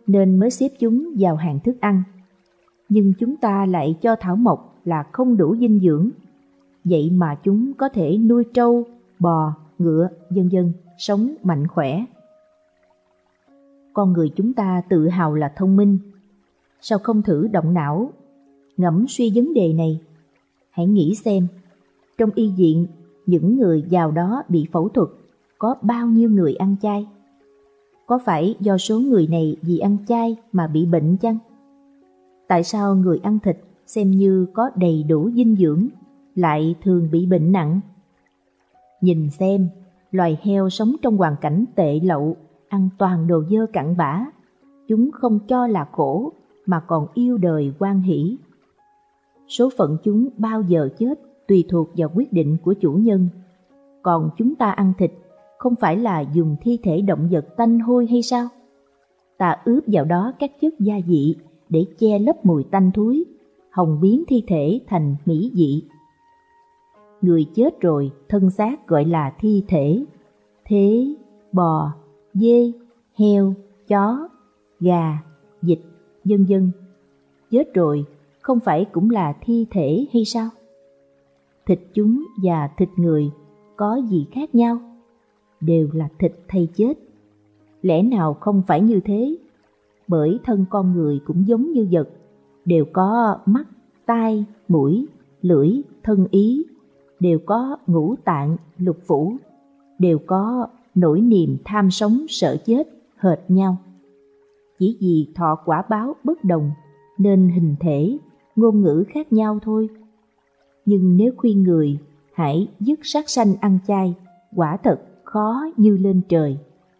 nên mới xếp chúng vào hàng thức ăn. Nhưng chúng ta lại cho thảo mộc là không đủ dinh dưỡng. Vậy mà chúng có thể nuôi trâu, bò, ngựa, vân vân, sống mạnh khỏe. Con người chúng ta tự hào là thông minh. Sao không thử động não, ngẫm suy vấn đề này? Hãy nghĩ xem, trong y viện, những người giàu đó bị phẫu thuật, có bao nhiêu người ăn chay? Có phải do số người này vì ăn chay mà bị bệnh chăng? Tại sao người ăn thịt xem như có đầy đủ dinh dưỡng lại thường bị bệnh nặng? Nhìn xem, loài heo sống trong hoàn cảnh tệ lậu, ăn toàn đồ dơ cặn bã. Chúng không cho là khổ mà còn yêu đời hoan hỷ. Số phận chúng bao giờ chết tùy thuộc vào quyết định của chủ nhân. Còn chúng ta ăn thịt không phải là dùng thi thể động vật tanh hôi hay sao? Ta ướp vào đó các chất gia vị để che lấp mùi tanh thúi, hòng biến thi thể thành mỹ vị. Người chết rồi, thân xác gọi là thi thể. Thế bò, dê, heo, chó, gà, vịt, vân vân, chết rồi không phải cũng là thi thể hay sao? Thịt chúng và thịt người có gì khác nhau? Đều là thịt thây chết. Lẽ nào không phải như thế? Bởi thân con người cũng giống như vật, đều có mắt, tai, mũi, lưỡi, thân ý, đều có ngũ tạng, lục phủ, đều có nỗi niềm tham sống sợ chết hệt nhau. Chỉ vì thọ quả báo bất đồng nên hình thể, ngôn ngữ khác nhau thôi. Nhưng nếu khuyên người hãy dứt sát sanh ăn chay, quả thật khó như lên trời.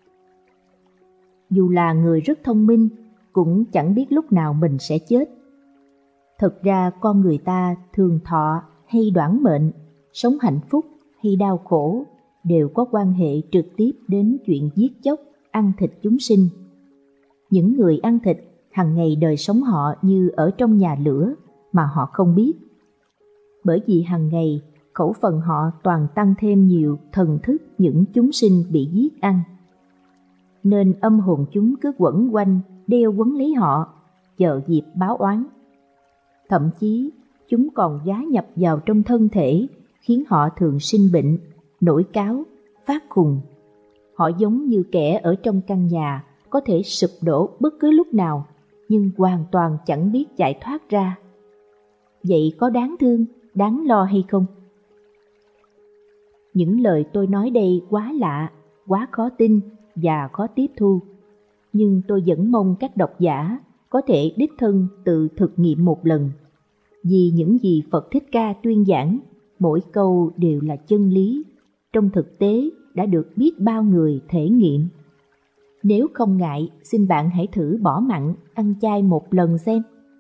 Dù là người rất thông minh, cũng chẳng biết lúc nào mình sẽ chết. Thật ra con người ta thường thọ hay đoản mệnh, sống hạnh phúc hay đau khổ đều có quan hệ trực tiếp đến chuyện giết chóc, ăn thịt chúng sinh. Những người ăn thịt hằng ngày đời sống họ như ở trong nhà lửa mà họ không biết. Bởi vì hằng ngày khẩu phần họ toàn tăng thêm nhiều thần thức những chúng sinh bị giết ăn. Nên âm hồn chúng cứ quẩn quanh, đeo quấn lấy họ, chờ dịp báo oán. Thậm chí chúng còn gá nhập vào trong thân thể, khiến họ thường sinh bệnh, nổi cáu, phát khùng. Họ giống như kẻ ở trong căn nhà có thể sụp đổ bất cứ lúc nào, nhưng hoàn toàn chẳng biết chạy thoát ra. Vậy có đáng thương, đáng lo hay không? Những lời tôi nói đây quá lạ, quá khó tin và khó tiếp thu. Nhưng tôi vẫn mong các độc giả có thể đích thân tự thực nghiệm một lần. Vì những gì Phật Thích Ca tuyên giảng, mỗi câu đều là chân lý, trong thực tế đã được biết bao người thể nghiệm. Nếu không ngại, xin bạn hãy thử bỏ mặn, ăn chay một lần xem.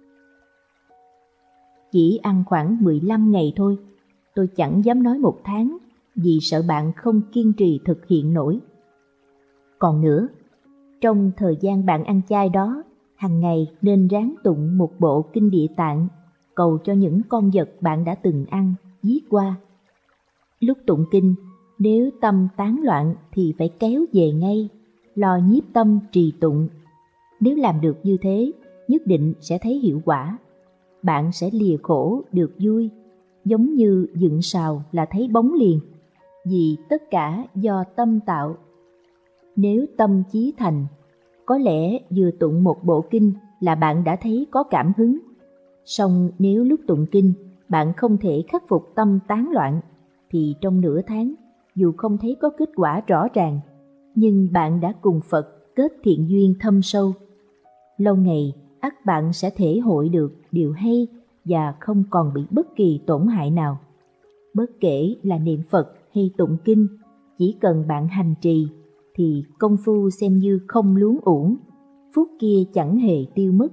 Chỉ ăn khoảng 15 ngày thôi, tôi chẳng dám nói 1 tháng, vì sợ bạn không kiên trì thực hiện nổi. Còn nữa, trong thời gian bạn ăn chay đó, hàng ngày nên ráng tụng một bộ kinh Địa Tạng, cầu cho những con vật bạn đã từng ăn, giết qua. Lúc tụng kinh, nếu tâm tán loạn thì phải kéo về ngay, lo nhiếp tâm trì tụng. Nếu làm được như thế, nhất định sẽ thấy hiệu quả. Bạn sẽ lìa khổ được vui, giống như dựng sào là thấy bóng liền, vì tất cả do tâm tạo. Nếu tâm chí thành, có lẽ vừa tụng một bộ kinh là bạn đã thấy có cảm hứng. Song nếu lúc tụng kinh bạn không thể khắc phục tâm tán loạn, thì trong nửa tháng, dù không thấy có kết quả rõ ràng, nhưng bạn đã cùng Phật kết thiện duyên thâm sâu. Lâu ngày, ắt bạn sẽ thể hội được điều hay và không còn bị bất kỳ tổn hại nào. Bất kể là niệm Phật hay tụng kinh, chỉ cần bạn hành trì, thì công phu xem như không luống uổng, phút kia chẳng hề tiêu mất.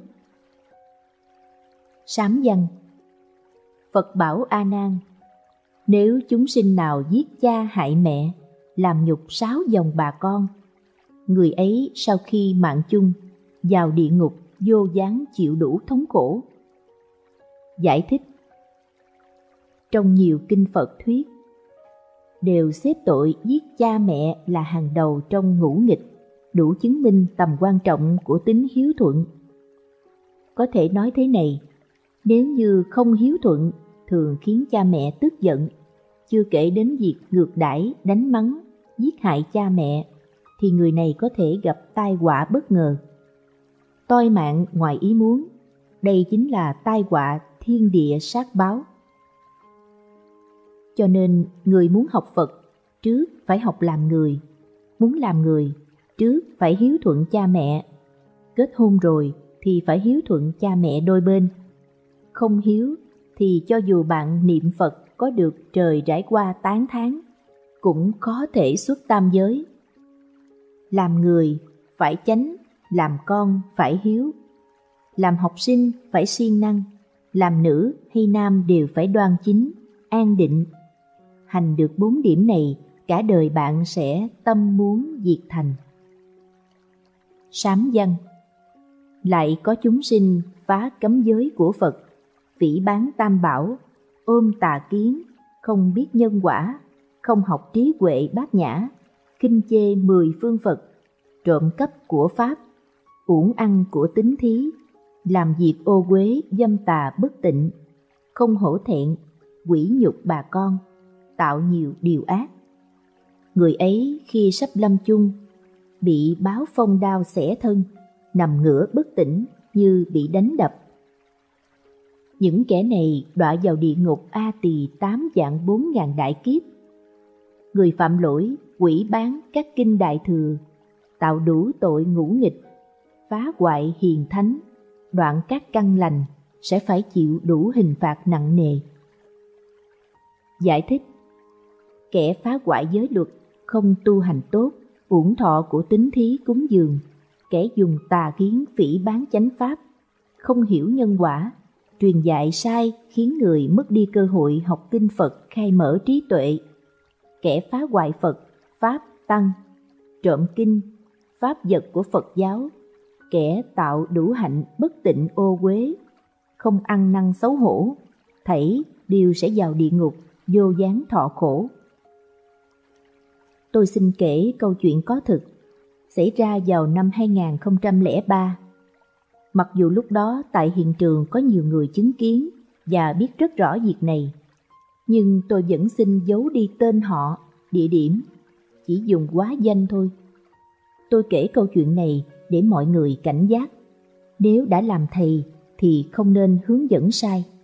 Sám văn. Phật bảo A Nan: nếu chúng sinh nào giết cha hại mẹ, làm nhục 6 dòng bà con, người ấy sau khi mạng chung vào địa ngục vô gián chịu đủ thống khổ. Giải thích. Trong nhiều kinh Phật thuyết đều xếp tội giết cha mẹ là hàng đầu trong ngũ nghịch, đủ chứng minh tầm quan trọng của tính hiếu thuận. Có thể nói thế này, nếu như không hiếu thuận thường khiến cha mẹ tức giận, chưa kể đến việc ngược đãi, đánh mắng, giết hại cha mẹ, thì người này có thể gặp tai họa bất ngờ. Toi mạng ngoài ý muốn, đây chính là tai họa thiên địa sát báo. Cho nên người muốn học Phật, trước phải học làm người. Muốn làm người, trước phải hiếu thuận cha mẹ. Kết hôn rồi thì phải hiếu thuận cha mẹ đôi bên. Không hiếu thì cho dù bạn niệm Phật có được trời trải qua tán thán, cũng khó thể xuất tam giới. Làm người phải chánh, làm con phải hiếu. Làm học sinh phải siêng năng, làm nữ hay nam đều phải đoan chính, an định. Hành được 4 điểm này, cả đời bạn sẽ tâm muốn diệt thành. Sám văn. Lại có chúng sinh phá cấm giới của Phật, phỉ báng tam bảo, ôm tà kiến, không biết nhân quả, không học trí huệ bát nhã, khinh chê 10 phương Phật, trộm cắp của Pháp, uổng ăn của tín thí, làm việc ô uế dâm tà bất tịnh, không hổ thẹn, quỷ nhục bà con, tạo nhiều điều ác. Người ấy khi sắp lâm chung, bị báo phong đao xẻ thân, nằm ngửa bất tỉnh như bị đánh đập. Những kẻ này đọa vào địa ngục A Tỳ 8 vạn 4 ngàn đại kiếp. Người phạm lỗi quỷ bán các kinh đại thừa, tạo đủ tội ngũ nghịch, phá hoại hiền thánh, đoạn các căn lành, sẽ phải chịu đủ hình phạt nặng nề. Giải thích: kẻ phá hoại giới luật, không tu hành tốt, uổng thọ của tín thí cúng dường, kẻ dùng tà kiến phỉ báng chánh pháp, không hiểu nhân quả, truyền dạy sai khiến người mất đi cơ hội học kinh Phật khai mở trí tuệ, kẻ phá hoại Phật, Pháp, Tăng, trộm kinh, pháp vật của Phật giáo, kẻ tạo đủ hạnh bất tịnh ô uế, không ăn năn xấu hổ, thảy đều sẽ vào địa ngục vô gián thọ khổ. Tôi xin kể câu chuyện có thực, xảy ra vào năm 2003. Mặc dù lúc đó tại hiện trường có nhiều người chứng kiến và biết rất rõ việc này, nhưng tôi vẫn xin giấu đi tên họ, địa điểm, chỉ dùng hóa danh thôi. Tôi kể câu chuyện này để mọi người cảnh giác, nếu đã làm thầy thì không nên hướng dẫn sai.